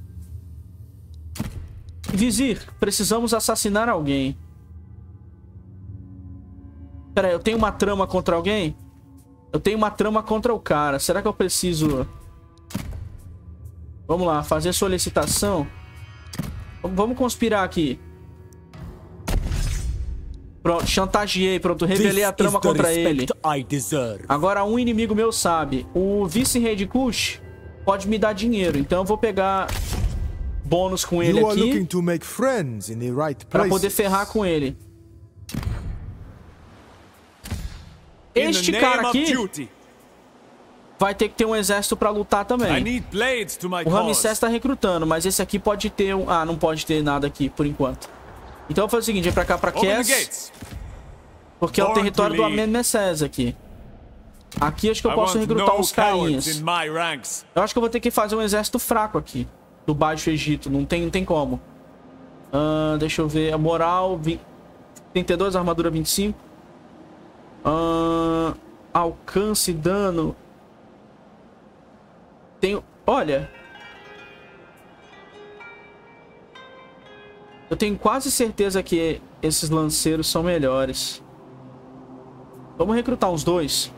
Vizir, precisamos assassinar alguém. Pera aí, eu tenho uma trama contra alguém? Eu tenho uma trama contra o cara. Será que eu preciso... Vamos lá, fazer solicitação. Vamos conspirar aqui. Pronto, chantageei, pronto, revelei a trama contra ele. I deserve. Agora um inimigo meu sabe. O vice-rei de Kush pode me dar dinheiro. Então eu vou pegar bônus com ele You are aqui. looking to make friends in the right Pra poder places. ferrar com ele. In Este the cara name of aqui duty, vai ter que ter um exército pra lutar I também. need blades to my O Ramsés cause. tá recrutando, mas esse aqui pode ter um... Ah, não pode ter nada aqui, por enquanto. Então eu vou fazer o seguinte, vem pra cá, pra Open the Cass, gates. porque é o Born território to do lead. Amenmessés aqui. Aqui acho que eu I posso want recrutar no os cowards carinhas. in my ranks. Eu acho que eu vou ter que fazer um exército fraco aqui. Do Baixo Egito, não tem, não tem como. Ah, deixa eu ver, a moral... trinta e dois, armadura vinte e cinco. Ah, alcance, dano... Tenho... Olha... Eu tenho quase certeza que esses lanceiros são melhores. Vamos recrutar uns dois.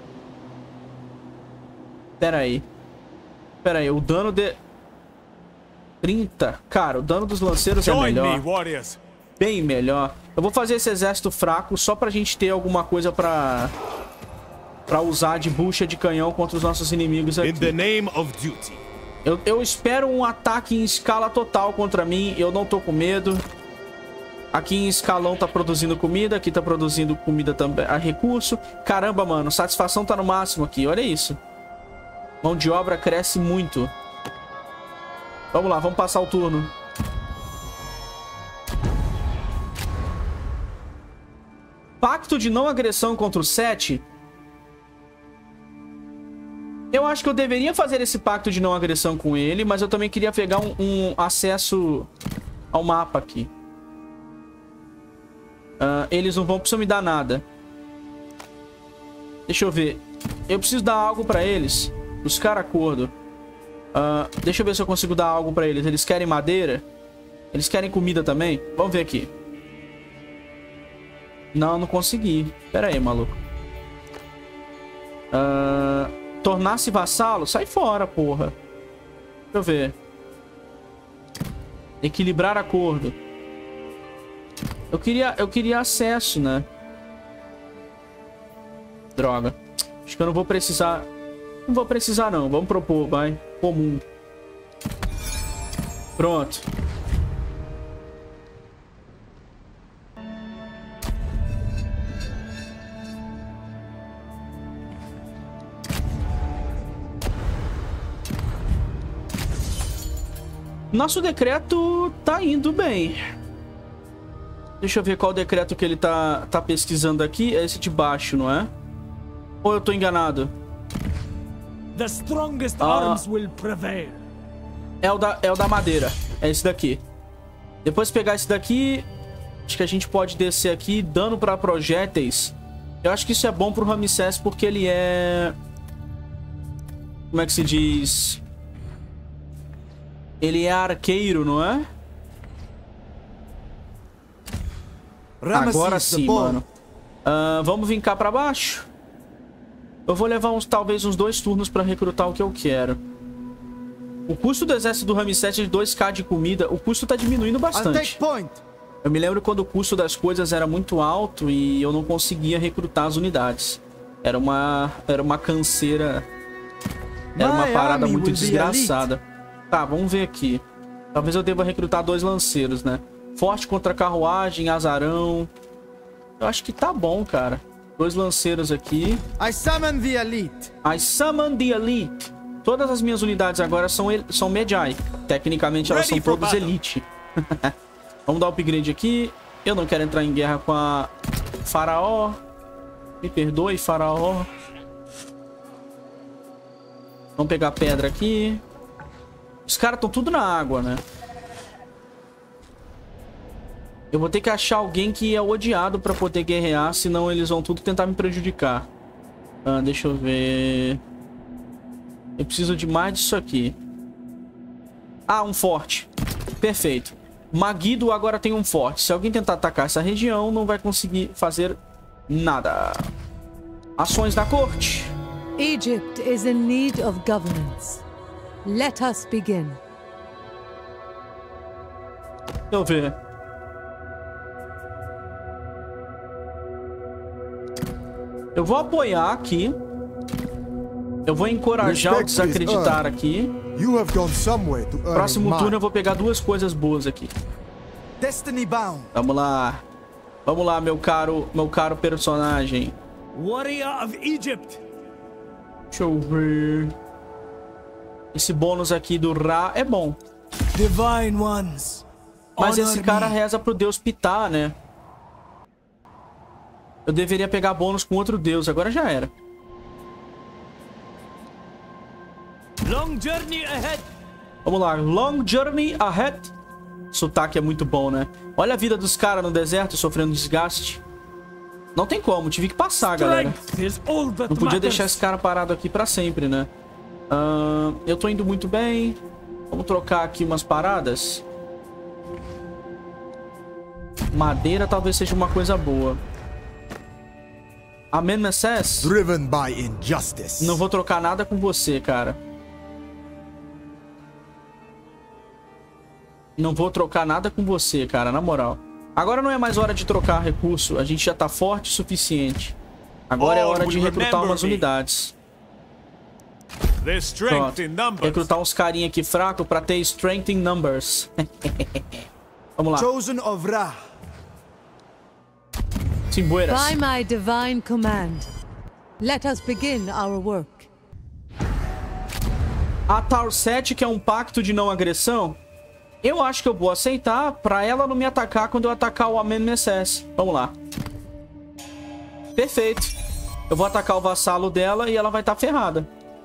Pera aí. Pera aí, o dano de... trinta. Cara, o dano dos lanceiros é Join melhor. me, warriors. Bem melhor. Eu vou fazer esse exército fraco só pra gente ter alguma coisa pra... Pra usar de bucha de canhão contra os nossos inimigos aqui. In the name of duty. Eu, eu espero um ataque em escala total contra mim. Eu não tô com medo. Aqui em escalão tá produzindo comida. Aqui tá produzindo comida também. A recurso. Caramba, mano. Satisfação tá no máximo aqui. Olha isso. Mão de obra cresce muito. Vamos lá, vamos passar o turno. Pacto de não agressão contra o Sete. Eu acho que eu deveria fazer esse pacto de não agressão com ele, mas eu também queria pegar um, um acesso ao mapa aqui. Uh, eles não vão precisar me dar nada. Deixa eu ver. Eu preciso dar algo pra eles. Buscar acordo. Uh, deixa eu ver se eu consigo dar algo pra eles. Eles querem madeira? Eles querem comida também? Vamos ver aqui. Não, não consegui. Pera aí, maluco. Uh... Tornar-se vassalo? Sai fora, porra. Deixa eu ver. Equilibrar acordo. Eu queria, eu queria acesso, né? Droga. Acho que eu não vou precisar... Não vou precisar, não. Vamos propor, vai. Comum. Pronto. Nosso decreto tá indo bem. Deixa eu ver qual decreto que ele tá, tá pesquisando aqui. É esse de baixo, não é? Ou eu tô enganado? The strongest Ah. arms will prevail. É o, da, é o da madeira. É esse daqui. Depois de pegar esse daqui, acho que a gente pode descer aqui. Dano pra projéteis. Eu acho que isso é bom pro Ramsés porque ele é... Como é que se diz? Ele é arqueiro, não é? Ramesses Agora the sim, Bold. mano. Ah, vamos vir cá pra baixo. Eu vou levar uns, talvez uns dois turnos pra recrutar o que eu quero. O custo do exército do Ramsés é de dois K de comida. O custo tá diminuindo I'll take bastante. point. Eu me lembro quando o custo das coisas era muito alto e eu não conseguia recrutar as unidades. Era uma, era uma canseira. Era uma My parada army muito will be desgraçada. Tá, vamos ver aqui. Talvez eu deva recrutar dois lanceiros, né? Forte contra carruagem, azarão. Eu acho que tá bom, cara. Dois lanceiros aqui. I summon the elite. I summon the elite. Todas as minhas unidades agora são, el- são Medjay. Tecnicamente elas Ready são for todas battle. elite. Vamos dar upgrade aqui. Eu não quero entrar em guerra com a Faraó. Me perdoe, Faraó. Vamos pegar pedra aqui. Os caras estão tudo na água, né? Eu vou ter que achar alguém que é odiado pra poder guerrear, senão eles vão tudo tentar me prejudicar. Ah, deixa eu ver... Eu preciso de mais disso aqui. Ah, um forte. Perfeito. Magiddo agora tem um forte. Se alguém tentar atacar essa região, não vai conseguir fazer nada. Ações da corte. Egypt is in need of governance. Let us begin. Deixa eu ver. Eu vou apoiar aqui. Eu vou encorajar o Respect is desacreditar earned. aqui. You have gone somewhere to earn Próximo mine. turno eu vou pegar duas coisas boas aqui. Destiny bound. Vamos lá. Vamos lá, meu caro, meu caro personagem. Warrior of Egypt. Deixa eu ver. Esse bônus aqui do Ra é bom. Divine ones. Mas honor esse cara me. reza pro deus Ptah, né? Eu deveria pegar bônus com outro deus. Agora já era. Long journey ahead. Vamos lá. Long journey ahead. Sotaque é muito bom, né? Olha a vida dos caras no deserto sofrendo desgaste. Não tem como. Tive que passar, galera. Strength is all that Não podia matters. deixar esse cara parado aqui pra sempre, né? Uh, eu tô indo muito bem. Vamos trocar aqui umas paradas. Madeira talvez seja uma coisa boa. Amendment says. Driven by injustice. Não vou trocar nada com você, cara. Não vou trocar nada com você, cara, na moral. Agora não é mais hora de trocar recurso. A gente já tá forte o suficiente. Agora é hora de recrutar umas unidades. There's strength Pronto. in numbers. Recrutar uns carinha aqui fraco pra ter strength in numbers. Vamos lá. Chosen of Ra. Simbueiras. By my divine command, let us begin our work. A Tower sete, que é um pacto de não agressão, eu acho que eu vou aceitar pra ela não me atacar quando eu atacar o Amendment S S. Vamos lá. Perfeito. Eu vou atacar o vassalo dela e ela vai estar ferrada.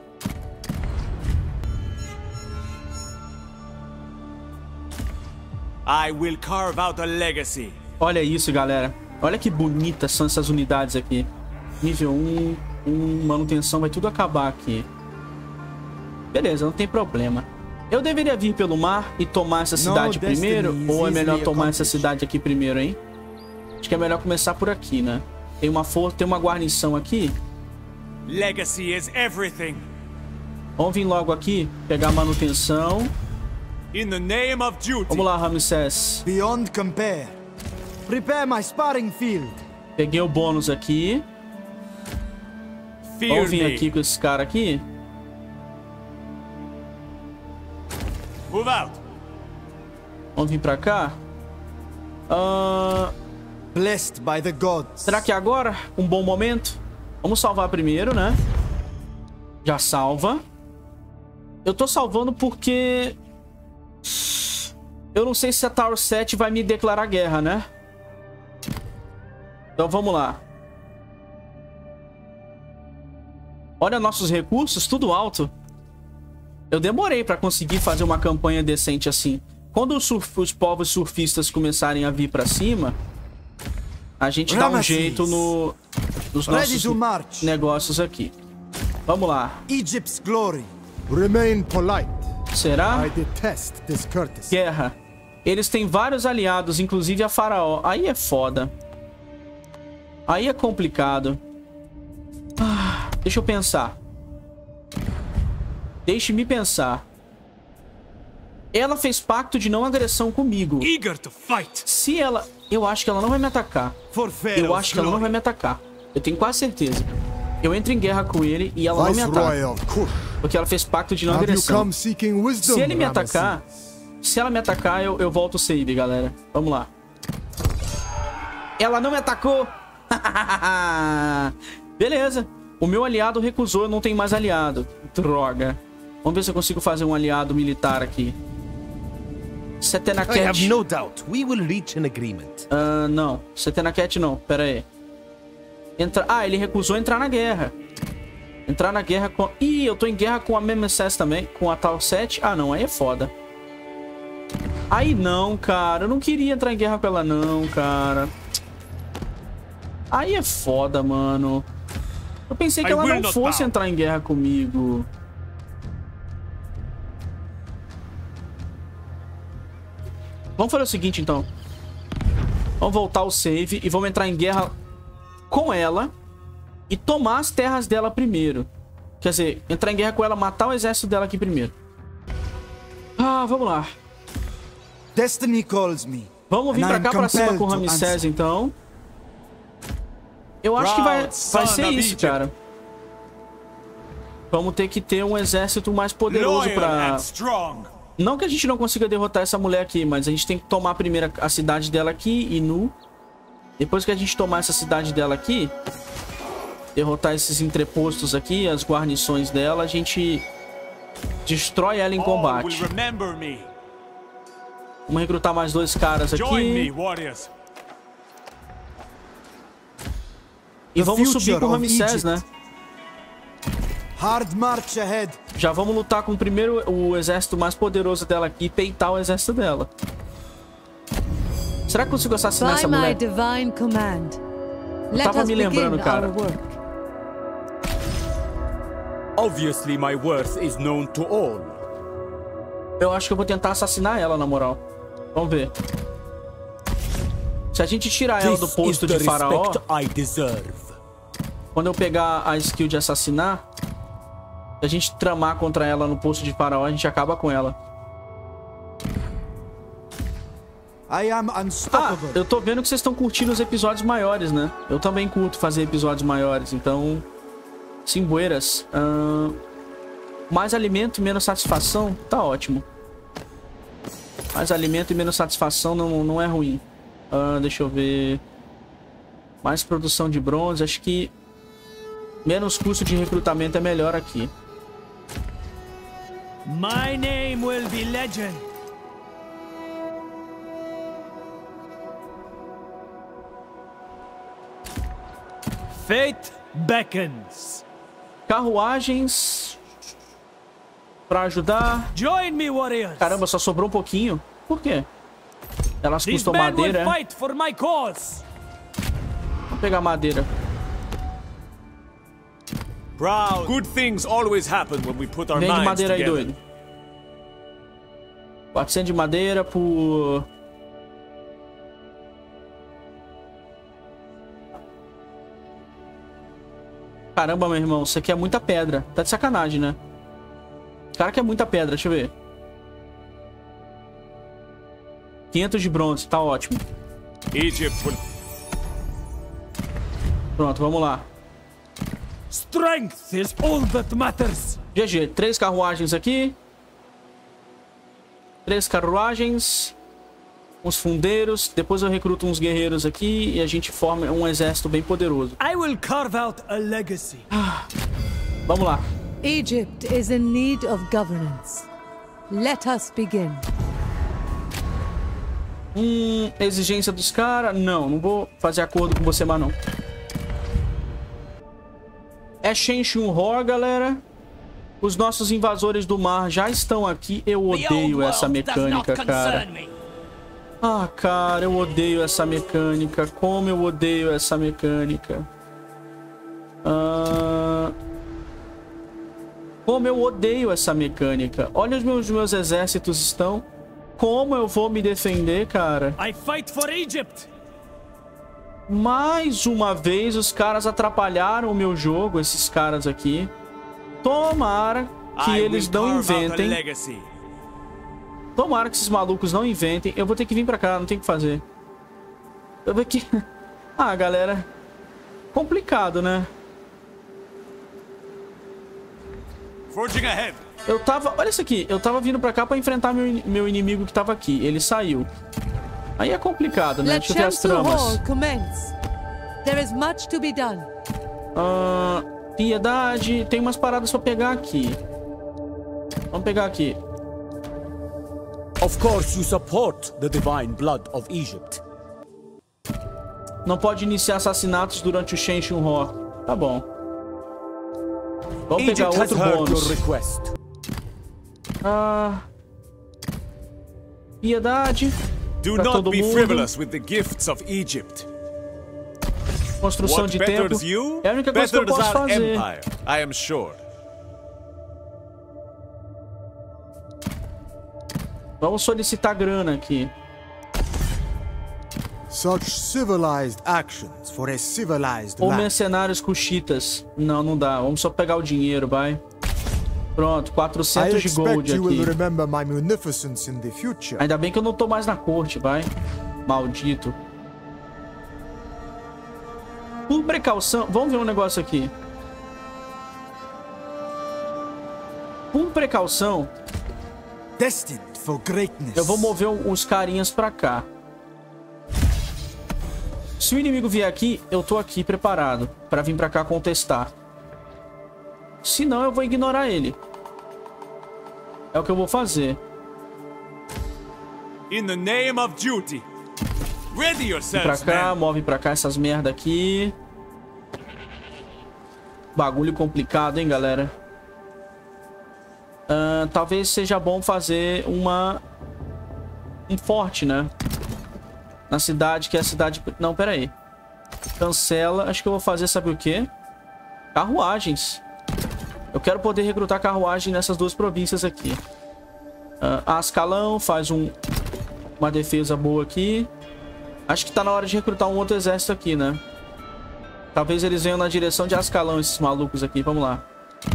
I will carve out a legacy. Olha isso, galera. Olha que bonitas são essas unidades aqui. Nível um, um, manutenção, vai tudo acabar aqui. Beleza, não tem problema. Eu deveria vir pelo mar e tomar essa cidade No, primeiro? Destiny Ou é is melhor easily tomar essa accomplished. cidade aqui primeiro, hein? Acho que é melhor começar por aqui, né? Tem uma força, tem uma guarnição aqui. Legacy is everything. Vamos vir logo aqui, pegar a manutenção. In the name of duty. Vamos lá, Ramsés. Beyond compare. Prepare my sparring field. Peguei o bônus aqui. Fear Vamos vir me. aqui com esse cara aqui. Move out. Vamos vir pra cá. Ah... Blessed by the gods. Será que é agora um bom momento? Vamos salvar primeiro, né? Já salva. Eu tô salvando porque... eu não sei se a Tower sete vai me declarar guerra, né? Então vamos lá. Olha nossos recursos, tudo alto. Eu demorei pra conseguir fazer uma campanha decente assim. Quando os, surf... os povos surfistas começarem a vir pra cima... a gente dá um Ramesses. jeito no, nos Ready nossos to march. negócios aqui. Vamos lá. Egypt's glory. Remain polite. Será? I detest discourtesy. Guerra. Eles têm vários aliados, inclusive a Faraó. Aí é foda. Aí é complicado. Ah, deixa eu pensar. Deixe-me pensar. Ela fez pacto de não agressão comigo. Eager to fight. Se ela... eu acho que ela não vai me atacar. For Eu Pharaoh's acho que ela não glory. vai me atacar. Eu tenho quase certeza. Eu entro em guerra com ele e ela não me Viceroy ataca. of Kush. Porque ela fez pacto de não Have you agressão. come seeking wisdom, Se ele me Ramesses? atacar... se ela me atacar, eu, eu volto o save, galera. Vamos lá. Ela não me atacou. Beleza. O meu aliado recusou, eu não tenho mais aliado. Droga. Vamos ver se eu consigo fazer um aliado militar aqui. Setenaket. I have no doubt we will reach an agreement. Ah, não. Setenaket não. Pera aí. Entra... ah, ele recusou entrar na guerra. Entrar na guerra com... ih, eu tô em guerra com a M M S S também. Com a Tal sete. Ah, não. Aí é foda. Aí não, cara. Eu não queria entrar em guerra com ela, não, cara. Aí é foda, mano. Eu pensei que I ela will não not fosse bow. entrar em guerra comigo. Vamos fazer o seguinte, então. Vamos voltar ao save e vamos entrar em guerra com ela e tomar as terras dela primeiro. Quer dizer, entrar em guerra com ela, matar o exército dela aqui primeiro. Ah, vamos lá. Destiny calls me. Vamos vir and pra I'm cá pra cima compelled com o to Ramsés, answer. então. Eu acho que vai, Proud vai son ser of isso, Egypt. cara. Vamos ter que ter um exército mais poderoso pra... Não que a gente não consiga derrotar essa mulher aqui, mas a gente tem que tomar primeiro a cidade dela aqui, Inu. Depois que a gente tomar essa cidade dela aqui, derrotar esses entrepostos aqui, as guarnições dela, a gente destrói ela em combate. Vamos recrutar mais dois caras aqui. E vamos subir com o Ramsés, né? Hard march ahead. Já vamos lutar com o primeiro, o exército mais poderoso dela aqui e peitar o exército dela. Será que eu consigo assassinar essa mulher? Eu tava me lembrando, cara. Obviously my worth is known to all. Eu acho que eu vou tentar assassinar ela, na moral. Vamos ver. Se a gente tirar ela do posto de faraó, quando eu pegar a skill de assassinar, se a gente tramar contra ela no posto de faraó, a gente acaba com ela. I am unstoppable. Ah, eu tô vendo que vocês estão curtindo os episódios maiores, né? Eu também curto fazer episódios maiores, então... Simbueiras. Uh, mais alimento e menos satisfação, tá ótimo. Mais alimento e menos satisfação não, não é ruim. Uh, deixa eu ver... Mais produção de bronze, acho que... Menos custo de recrutamento é melhor aqui. My name will be legend. Fate beckons. Carruagens pra ajudar. Join me, warriors. Caramba, só sobrou um pouquinho. Por quê? Elas custam madeira, é? Fight for my cause. Vamos pegar madeira. Proud. Good things always happen when we put our Vende minds madeira aí, together. doido. quatrocentos de madeira por... Caramba, meu irmão, isso aqui é muita pedra. Tá de sacanagem, né? Cara, que é muita pedra, deixa eu ver. quinhentos de bronze, tá ótimo. Pronto, vamos lá. Strength is all that matters. G G, três carruagens aqui. Três carruagens. Uns fundeiros. Depois eu recruto uns guerreiros aqui e a gente forma um exército bem poderoso. I will carve out a legacy. Ah, vamos lá. Egypt is in need of governance. Let us begin. Hum, exigência dos caras. Não, não vou fazer acordo com você mais não. É Shen Shun Hor, galera. Os nossos invasores do mar já estão aqui. Eu odeio essa mecânica, cara. Ah, cara, eu odeio essa mecânica. Como eu odeio essa mecânica. Ah... Como eu odeio essa mecânica. Olha os meus, meus exércitos estão. Como eu vou me defender, cara? I fight for Egypt. Mais uma vez os caras atrapalharam o meu jogo, esses caras aqui. Tomara que eles não inventem. Tomara que esses malucos não inventem. Eu vou ter que vir pra cá, não tem o que fazer. Eu vou aqui. Ah, galera. Complicado, né? Forging ahead. Eu tava... Olha isso aqui. Eu tava vindo pra cá pra enfrentar meu, meu inimigo que tava aqui. Ele saiu. Aí é complicado, né? Deixa eu ver as tramas. There is much to be done. Uh, piedade. Tem umas paradas pra pegar aqui. Vamos pegar aqui. Of course you support the divine blood of Egypt. Não pode iniciar assassinatos durante o Shen Shun Hor. Tá bom. Vamos pegar outro bônus. Ah, piedade. Do not be frivolous with the gifts of Egypt. Construção de templo. É a única coisa que eu posso fazer. I am sure. Vamos solicitar grana aqui. Such civilized actions for a civilized Ou land. mercenários cuxitas. Não, não dá. Vamos só pegar o dinheiro, vai. Pronto, quatrocentos de gold aqui. Ainda bem que eu não tô mais na corte, vai. Maldito. Por precaução... Vamos ver um negócio aqui. por precaução, Destined for greatness. eu vou mover os carinhas pra cá. Se o inimigo vier aqui, eu tô aqui preparado pra vir pra cá contestar. Se não, eu vou ignorar ele. É o que eu vou fazer. In the name of duty. Ready Pra yourselves, cá, man. move pra cá essas merda aqui. Bagulho complicado, hein, galera? Uh, talvez seja bom fazer uma... Um forte, né? Na cidade, que é a cidade... Não, pera aí. Cancela. Acho que eu vou fazer, sabe o quê? Carruagens. Eu quero poder recrutar carruagem nessas duas províncias aqui. Uh, Ascalão faz um... Uma defesa boa aqui. Acho que tá na hora de recrutar um outro exército aqui, né? Talvez eles venham na direção de Ascalão, esses malucos aqui. Vamos lá.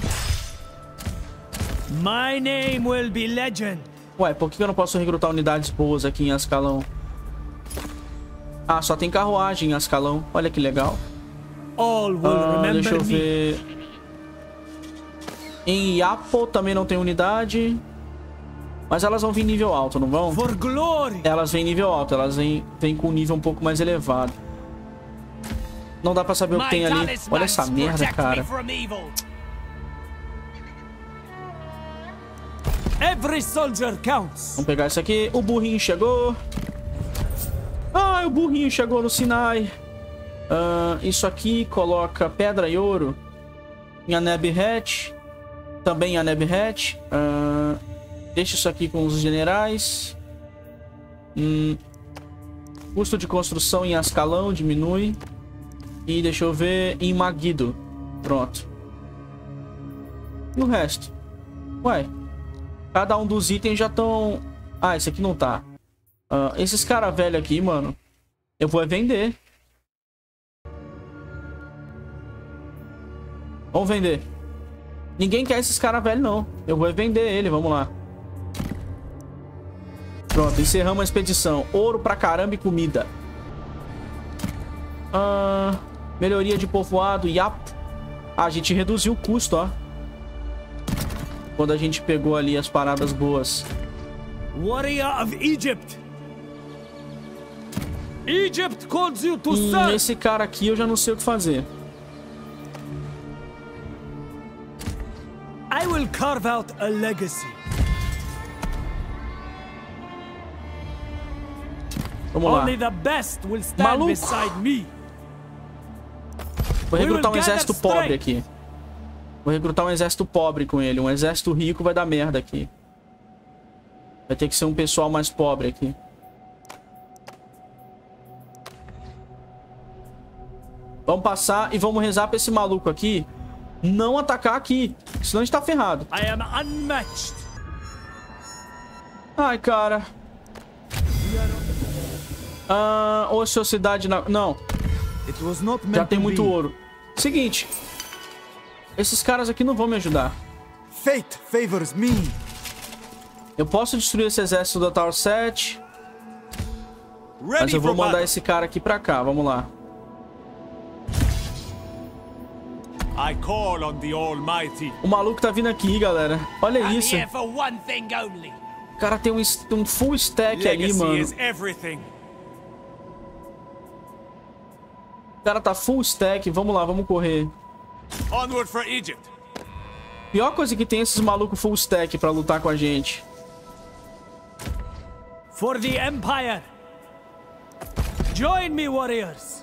My name will be legend. Ué, por que eu não posso recrutar unidades boas aqui em Ascalão? Ah, só tem carruagem em Ascalão. Olha que legal. All will Ah, remember deixa eu me. ver. Em Iapo também não tem unidade. Mas elas vão vir nível alto, não vão? For glory. Elas vêm nível alto. Elas vêm, vêm com um nível um pouco mais elevado. Não dá pra saber o que tem ali. Olha essa merda, cara. Every soldier counts. Vamos pegar isso aqui. O burrinho chegou. Ah, o burrinho chegou no Sinai. Ah, isso aqui coloca pedra e ouro em Aneb-Het. Também em Aneb-Het. Ah, deixa isso aqui com os generais. Hum, custo de construção em Ascalão diminui. E deixa eu ver em Magido. Pronto. E o resto? Ué. Cada um dos itens já estão... Ah, esse aqui não tá. Uh, esses caras velhos aqui, mano, eu vou vender. Vamos vender. Ninguém quer esses caras velhos, não. Eu vou vender ele, vamos lá. Pronto, encerramos a expedição. Ouro pra caramba e comida. Uh, melhoria de povoado. Yap. Ah, a gente reduziu o custo, ó. Quando a gente pegou ali as paradas boas. Warrior of Egypt. Egypt calls you to Hum, serve. esse cara aqui eu já não sei o que fazer. I will carve out a legacy. Vamos lá. Only the best will stand Maluco. beside me. Vou recrutar um We will exército gather pobre strength. aqui. Vou recrutar um exército pobre com ele. Um exército rico vai dar merda aqui. Vai ter que ser um pessoal mais pobre aqui. Vamos passar e vamos rezar pra esse maluco aqui não atacar aqui. Senão a gente tá ferrado. I am unmatched. Ai, cara. Ah, ociosidade na... Não. It was not meant Já tem to muito be. ouro. Seguinte. Esses caras aqui não vão me ajudar. Fate favors me. Eu posso destruir esse exército da Tower sete. Mas Ready eu vou for mandar battle. esse cara aqui pra cá. Vamos lá. I call on the Almighty. O maluco tá vindo aqui, galera. Olha I'm isso. here for one thing only. O cara tem um, es- um full stack ali, Legacy mano. is everything. O cara tá full stack. Vamos lá, vamos correr. Onward for Egypt. Pior coisa que tem esses malucos full stack pra lutar com a gente. For the Empire. Join me, warriors.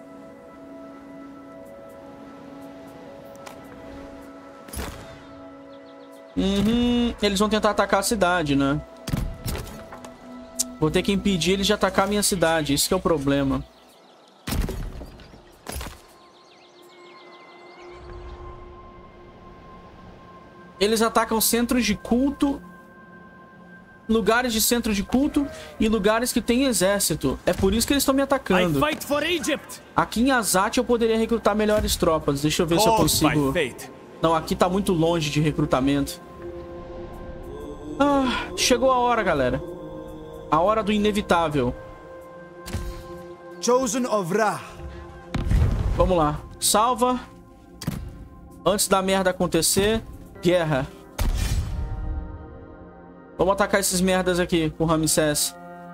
Uhum. Eles vão tentar atacar a cidade, né? Vou ter que impedir eles de atacar a minha cidade. Isso que é o problema. Eles atacam centros de culto, lugares de centro de culto e lugares que tem exército. É por isso que eles estão me I atacando. fight for Egypt. Aqui em Azat eu poderia recrutar melhores tropas. Deixa eu ver se eu Called consigo... by fate. Não, aqui tá muito longe de recrutamento. Ah, chegou a hora, galera. A hora do inevitável. Chosen of Ra. Vamos lá. Salva. Antes da merda acontecer. Guerra. Vamos atacar esses merdas aqui com o Ramsés.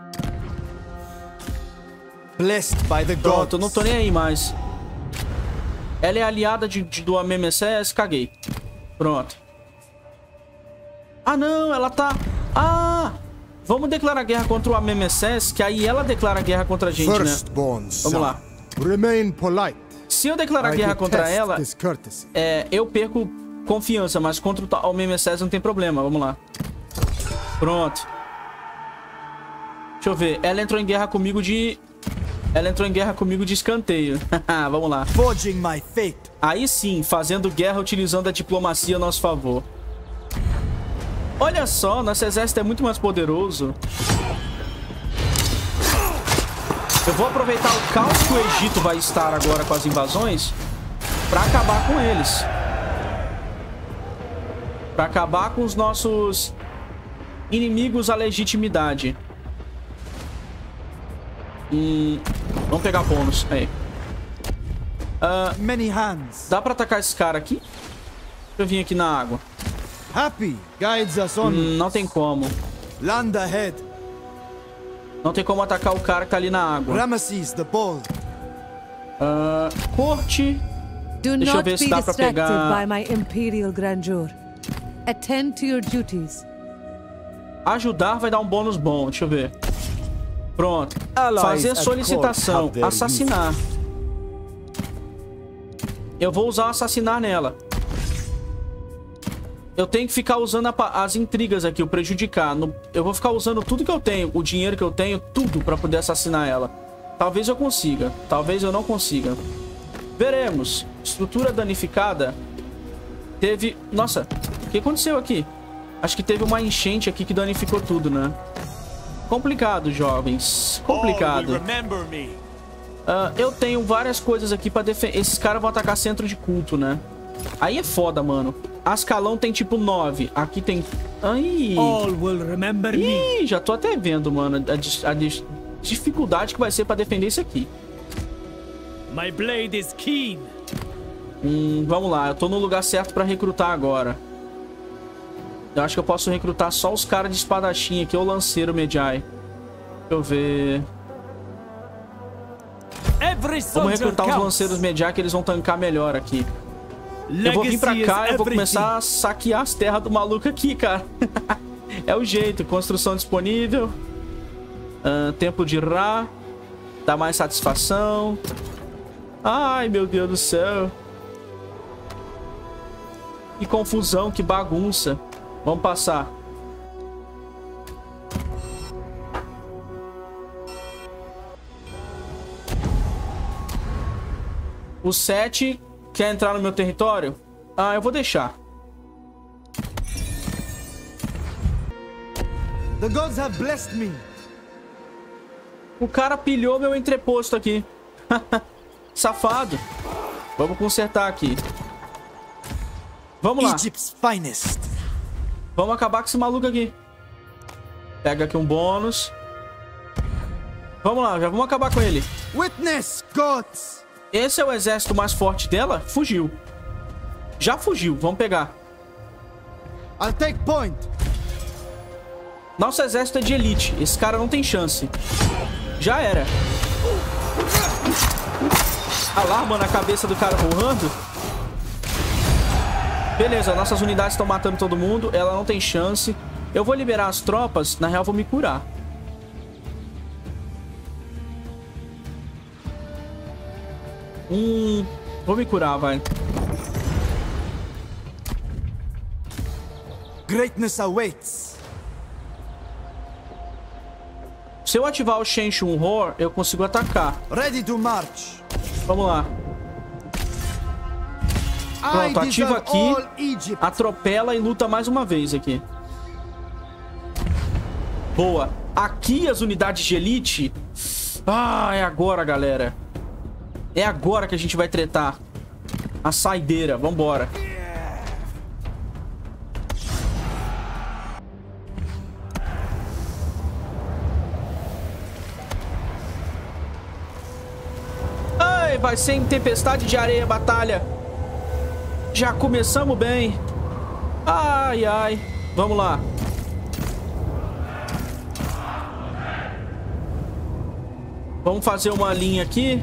Blessed by the Pronto, gods. eu não tô nem aí mais. Ela é aliada de, de, do Amemesés, caguei. Pronto. Ah, não, ela tá... Ah! Vamos declarar guerra contra o Amemesés, que aí ela declara guerra contra a gente, né? Firstborn Vamos son, lá. remain polite. Se eu declarar I guerra contra detest ela, discourtesy. é, eu perco confiança, mas contra o Amemesés não tem problema. Vamos lá. Pronto. Deixa eu ver. Ela entrou em guerra comigo de... Ela entrou em guerra comigo de escanteio. Vamos lá. Forging my fate. Aí sim, fazendo guerra utilizando a diplomacia a nosso favor. Olha só, nosso exército é muito mais poderoso. Eu vou aproveitar o caos que o Egito vai estar agora com as invasões pra acabar com eles. Pra acabar com os nossos inimigos à legitimidade. Hum, vamos pegar bônus. Aí. Uh, Many hands. dá pra atacar esse cara aqui? Deixa eu vir aqui na água. Happy guides us on. Hum, não tem como. Land ahead. Não tem como atacar o cara que tá ali na água. Ramesses the Bold. Uh, corte. Do Deixa eu not ver be se dá pra distracted pegar- by my imperial grandeur. Attend to your duties. Ajudar vai dar um bônus bom. Deixa eu ver. Pronto. Allies Fazer at solicitação. court have their Assassinar. Eu vou usar o assassinar nela. Eu tenho que ficar usando a pa- as intrigas aqui, o prejudicar. No- eu vou ficar usando tudo que eu tenho, o dinheiro que eu tenho, tudo pra poder assassinar ela. Talvez eu consiga. Talvez eu não consiga. Veremos. Estrutura danificada. Teve... Nossa, o que aconteceu aqui? Acho que teve uma enchente aqui que danificou tudo, né? Complicado, jovens. Complicado. All will remember me. Ah, eu tenho várias coisas aqui pra defender. Esses caras vão atacar centro de culto, né? Aí é foda, mano. Ascalão tem tipo nove. Aqui tem... Ai... All will remember me. Ih, já tô até vendo, mano. A, dis- a dis- dificuldade que vai ser pra defender isso aqui. My blade is keen. Hum, vamos lá. Eu tô no lugar certo pra recrutar agora. Eu acho que eu posso recrutar só os caras de espadachim aqui, ou lanceiro Medjai. Deixa eu ver... Every Vamos soldier recrutar os counts. lanceiros Medjai, que eles vão tancar melhor aqui. Eu vou vir pra Legacy cá is e eu vou everything. começar a saquear as terras do maluco aqui, cara. É o jeito. Construção disponível. Ah, tempo de Ra. Dá mais satisfação. Ai, meu Deus do céu. Que confusão, que bagunça. Vamos passar. O sete quer entrar no meu território? Ah, eu vou deixar. The gods have blessed me. O cara pilhou meu entreposto aqui. Safado. Vamos consertar aqui. Vamos lá. Egypt's finest. Vamos acabar com esse maluco aqui. Pega aqui um bônus. Vamos lá, já vamos acabar com ele. Witness, gods. Esse é o exército mais forte dela? Fugiu. Já fugiu, vamos pegar. I'll take point. Nosso exército é de elite. Esse cara não tem chance. Já era. Alarma na cabeça do cara voando. Beleza, nossas unidades estão matando todo mundo. Ela não tem chance. Eu vou liberar as tropas. Na real, vou me curar. Hum... Vou me curar, vai. Greatness awaits. Se eu ativar o Shenshun Roar, eu consigo atacar. Ready to march. Vamos lá. Pronto, I ativa deserve aqui. all Egypt. Atropela e luta mais uma vez aqui. Boa. Aqui as unidades de elite. Ah, é agora, galera. É agora que a gente vai tretar. A saideira. Vambora. Ai, vai ser em tempestade de areia a batalha. Já começamos bem. Ai, ai. Vamos lá. Vamos fazer uma linha aqui.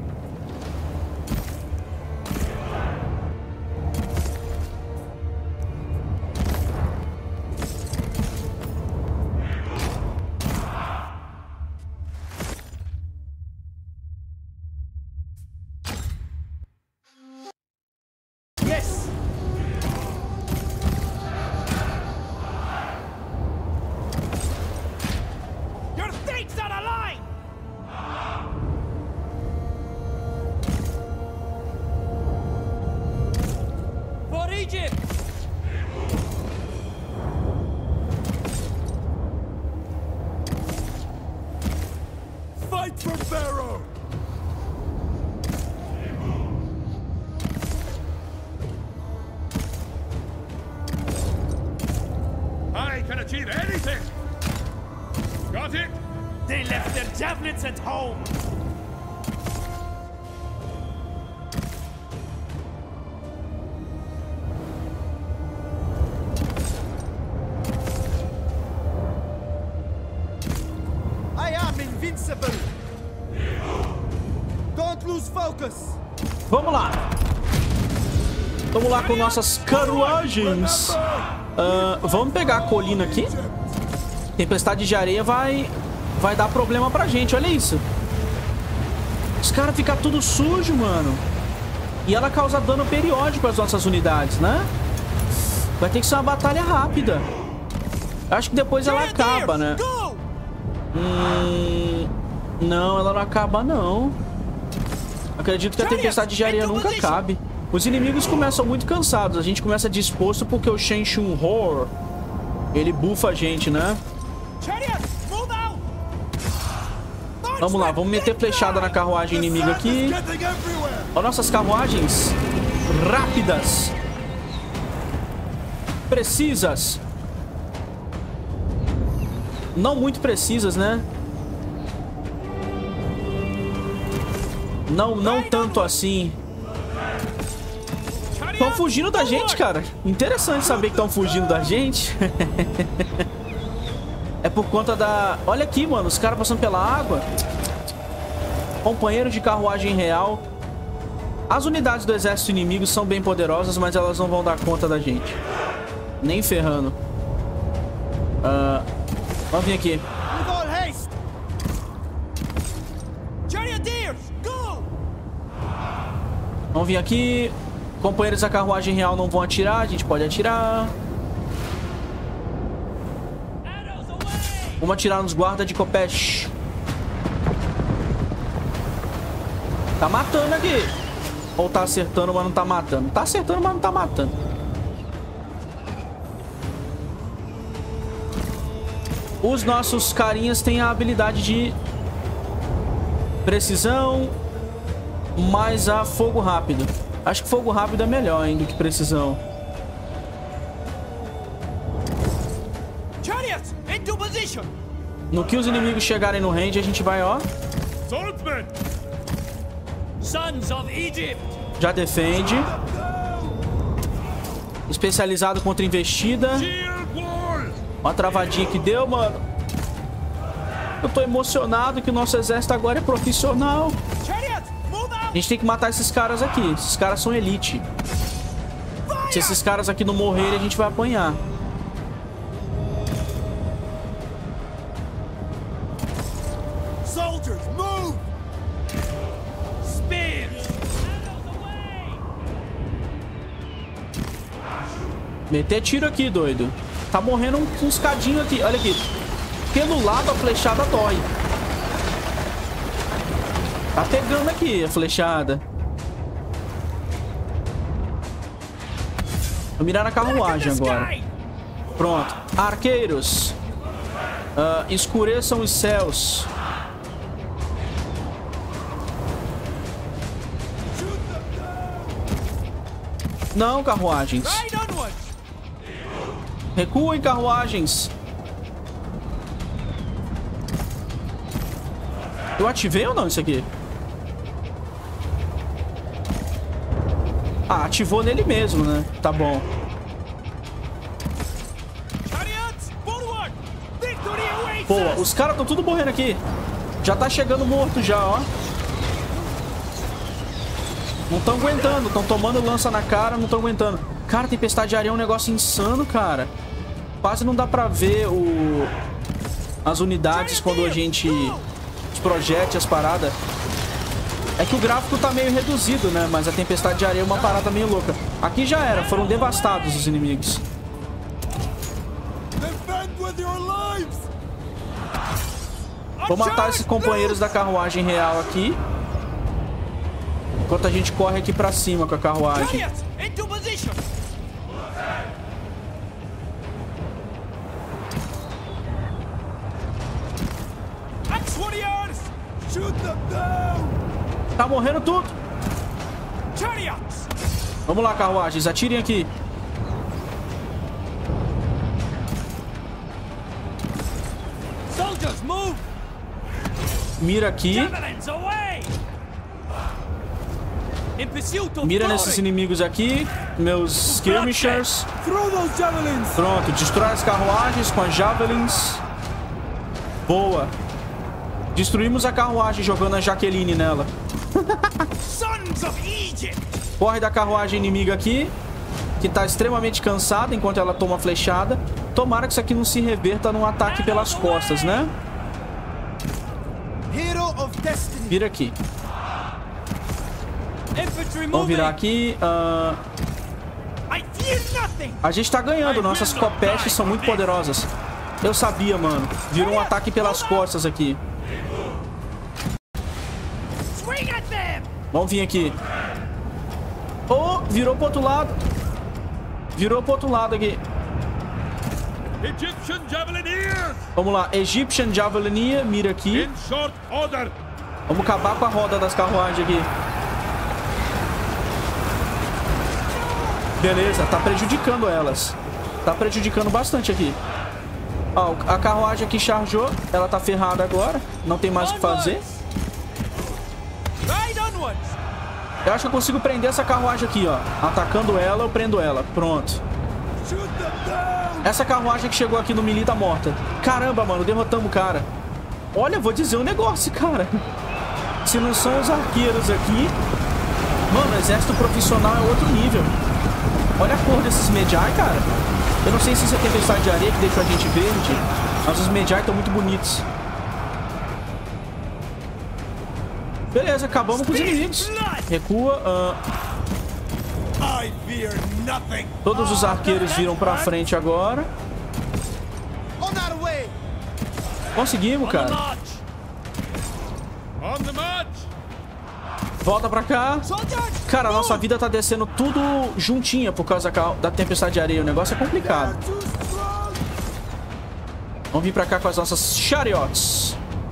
Vamos lá. Vamos lá com nossas carruagens. Uh, vamos pegar a colina aqui. Tempestade de areia vai vai dar problema pra gente. Olha isso. Os caras ficam tudo sujo, mano. E ela causa dano periódico às nossas unidades, né? Vai ter que ser uma batalha rápida. Acho que depois ela acaba, né? Hum, não, ela não acaba, não. Acredito que a tempestade de areia nunca acabe. Os inimigos começam muito cansados. A gente começa disposto porque o Shen Shun Hor, ele bufa a gente, né? Vamos lá, vamos meter flechada na carruagem inimiga aqui. Olha nossas carruagens rápidas, precisas. Não muito precisas, né? Não, não tanto assim. Estão fugindo da gente, cara. Interessante saber que estão fugindo da gente. É por conta da... Olha aqui, mano. Os caras passando pela água. Companheiros de carruagem real. As unidades do exército inimigo são bem poderosas, mas elas não vão dar conta da gente. Nem ferrando. Uh, vamos vir aqui. Vamos vir aqui. Companheiros da carruagem real não vão atirar. A gente pode atirar. Vamos atirar nos guardas de Khopesh. Tá matando aqui. Ou tá acertando, mas não tá matando. Tá acertando, mas não tá matando. Os nossos carinhas têm a habilidade de precisão, mas a fogo rápido. Acho que fogo rápido é melhor, hein, do que precisão. No que os inimigos chegarem no range, a gente vai, ó. Já defende. Especializado contra investida. Uma travadinha que deu, mano. Eu tô emocionado que o nosso exército agora é profissional. A gente tem que matar esses caras aqui. Esses caras são elite. Se esses caras aqui não morrerem, a gente vai apanhar. Meter tiro aqui, doido. Tá morrendo uns cadinhos aqui. Olha aqui. Pelo lado a flechada dói. Tá pegando aqui a flechada. Vou mirar na carruagem agora. Pronto. Arqueiros. Uh, escureçam os céus. Não, carruagens. Recuem, carruagens. Eu ativei ou não isso aqui? Ah, ativou nele mesmo, né? Tá bom. Boa, os caras estão tudo morrendo aqui. Já tá chegando morto já, ó. Não estão aguentando. Estão tomando lança na cara, não estão aguentando. Cara, tempestade de areia é um negócio insano, cara. Quase não dá pra ver o... as unidades quando a gente... os projéteis, as paradas. É que o gráfico tá meio reduzido, né? Mas a tempestade de areia é uma parada meio louca. Aqui já era. Foram devastados os inimigos. Vou matar esses companheiros da carruagem real aqui. Enquanto a gente corre aqui pra cima com a carruagem. Tá morrendo tudo. Vamos lá, carruagens. Atirem aqui. Mira aqui. Mira nesses inimigos aqui. Meus skirmishers. Pronto. Destrói as carruagens com as javelins. Boa. Destruímos a carruagem jogando a Jaqueline nela. Corre da carruagem inimiga aqui, que tá extremamente cansada enquanto ela toma flechada. Tomara que isso aqui não se reverta num ataque pelas costas, né? Vira aqui. Vamos virar aqui. Uh... A gente tá ganhando. Nossas copestes são muito poderosas. Eu sabia, mano. Virou um ataque pelas costas aqui. Vamos vir aqui. Oh, virou pro outro lado. Virou pro outro lado aqui. Vamos lá, Egyptian Javelineer, mira aqui. Vamos acabar com a roda das carruagens aqui. Beleza, tá prejudicando elas. Tá prejudicando bastante aqui. Ó, a carruagem aqui chargeou. Ela tá ferrada agora. Não tem mais o que fazer. Eu acho que eu consigo prender essa carruagem aqui, ó. Atacando ela, eu prendo ela. Pronto. Essa carruagem que chegou aqui no melee tá morta. Caramba, mano, derrotamos o cara. Olha, vou dizer um negócio, cara. Se não são os arqueiros aqui... Mano, o exército profissional é outro nível. Olha a cor desses Medjay, cara. Eu não sei se isso é tempestade de areia que deixa a gente verde, mas os Medjay estão muito bonitos. Beleza, acabamos com os inimigos. Recua. Uh... Todos os arqueiros viram pra frente agora. Conseguimos, cara. Volta pra cá. Cara, a nossa vida tá descendo tudo juntinha por causa da tempestade de areia. O negócio é complicado. Vamos vir pra cá com as nossas chariotes.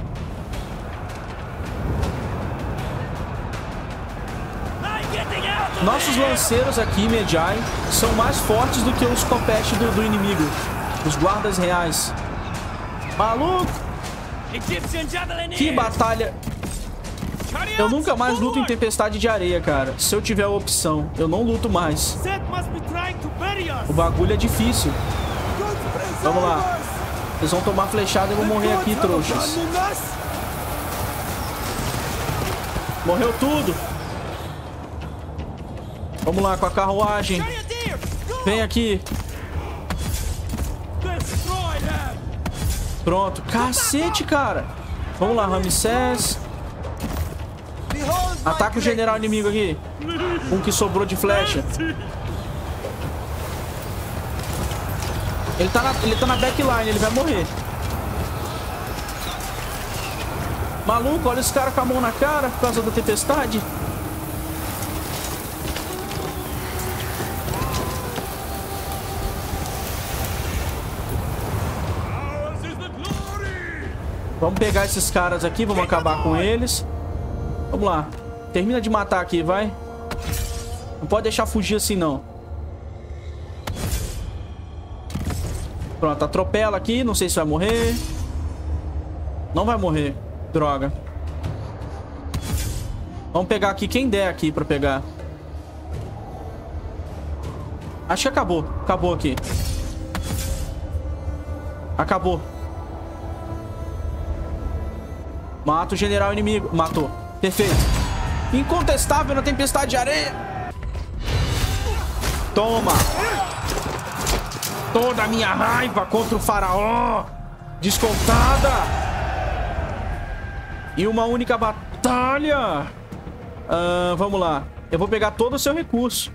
Nossos lanceiros aqui, Medjay, são mais fortes do que os copestes do, do inimigo. Os guardas reais. Maluco! Que batalha! Eu nunca mais luto em tempestade de areia, cara. Se eu tiver a opção, eu não luto mais. O bagulho é difícil. Vamos lá. Vocês vão tomar flechada e vão morrer aqui, trouxas. Morreu tudo. Vamos lá com a carruagem. Vem aqui. Pronto. Cacete, cara. Vamos lá, Ramsés. Ataca o general inimigo aqui. Um que sobrou de flecha. Ele tá na, ele tá na backline, ele vai morrer. Maluco, olha esse cara com a mão na cara por causa da tempestade. Vamos pegar esses caras aqui, vamos acabar com eles. Vamos lá. Termina de matar aqui, vai. Não pode deixar fugir assim, não. Pronto, atropela aqui. Não sei se vai morrer. Não vai morrer. Droga. Vamos pegar aqui quem der aqui pra pegar. Acho que acabou. Acabou aqui. Acabou. Mata o general inimigo. Matou. Perfeito. Incontestável na tempestade de areia. Toma. Toda a minha raiva contra o faraó. Descontada. E uma única batalha. Uh, vamos lá. Eu vou pegar todo o seu recurso.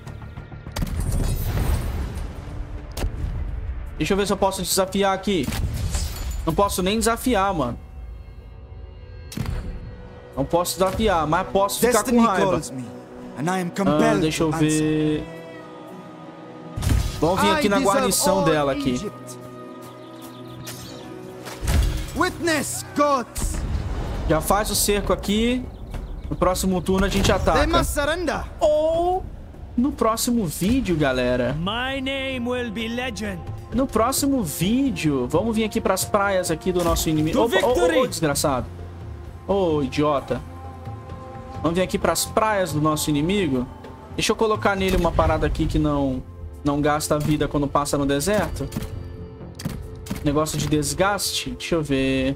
Deixa eu ver se eu posso desafiar aqui. Não posso nem desafiar, mano. Não posso desafiar, mas posso ficar com raiva. Ah, deixa eu ver. Vamos vir aqui na guarnição dela aqui. Witness, gods. Já faz o cerco aqui. No próximo turno a gente ataca. Ou no próximo vídeo, galera. My name will be legend. No próximo vídeo, vamos vir aqui para as praias aqui do nosso inimigo. Ô, ô, ô, desgraçado. Ô, oh, idiota. Vamos vir aqui para as praias do nosso inimigo. Deixa eu colocar nele uma parada aqui que não, não gasta vida quando passa no deserto. Negócio de desgaste. Deixa eu ver.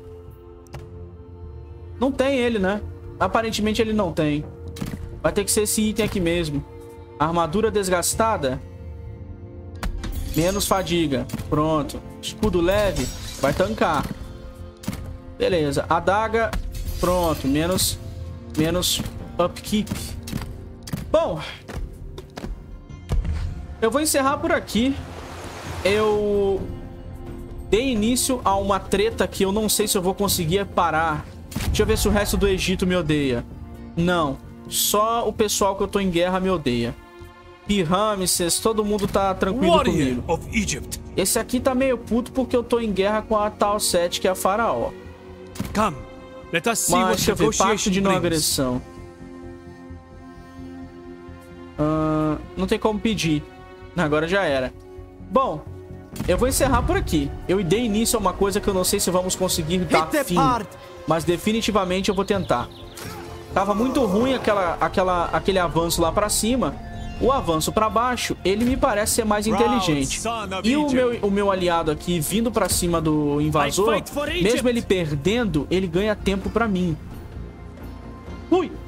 Não tem ele, né? Aparentemente ele não tem. Vai ter que ser esse item aqui mesmo. Armadura desgastada. Menos fadiga. Pronto. Escudo leve. Vai tancar. Beleza. Adaga. Pronto. Menos... Menos upkeep. Bom. Eu vou encerrar por aqui. Eu... Dei início a uma treta que eu não sei se eu vou conseguir parar. Deixa eu ver se o resto do Egito me odeia. Não. Só o pessoal que eu tô em guerra me odeia. Pi-Ramesses, todo mundo tá tranquilo comigo. Esse aqui tá meio puto porque eu tô em guerra com a Tal Set, que é a faraó. Come, let us see Mas what deixa eu ver, pacto de não brings. agressão. Uh, não tem como pedir. Agora já era. Bom, eu vou encerrar por aqui. Eu dei início a uma coisa que eu não sei se vamos conseguir dar fim. Mas definitivamente eu vou tentar. Tava muito ruim aquela, aquela, aquele avanço lá pra cima. O avanço pra baixo, ele me parece ser mais inteligente. E o meu, o meu aliado aqui, vindo pra cima do invasor, mesmo ele perdendo, ele ganha tempo pra mim. Ui!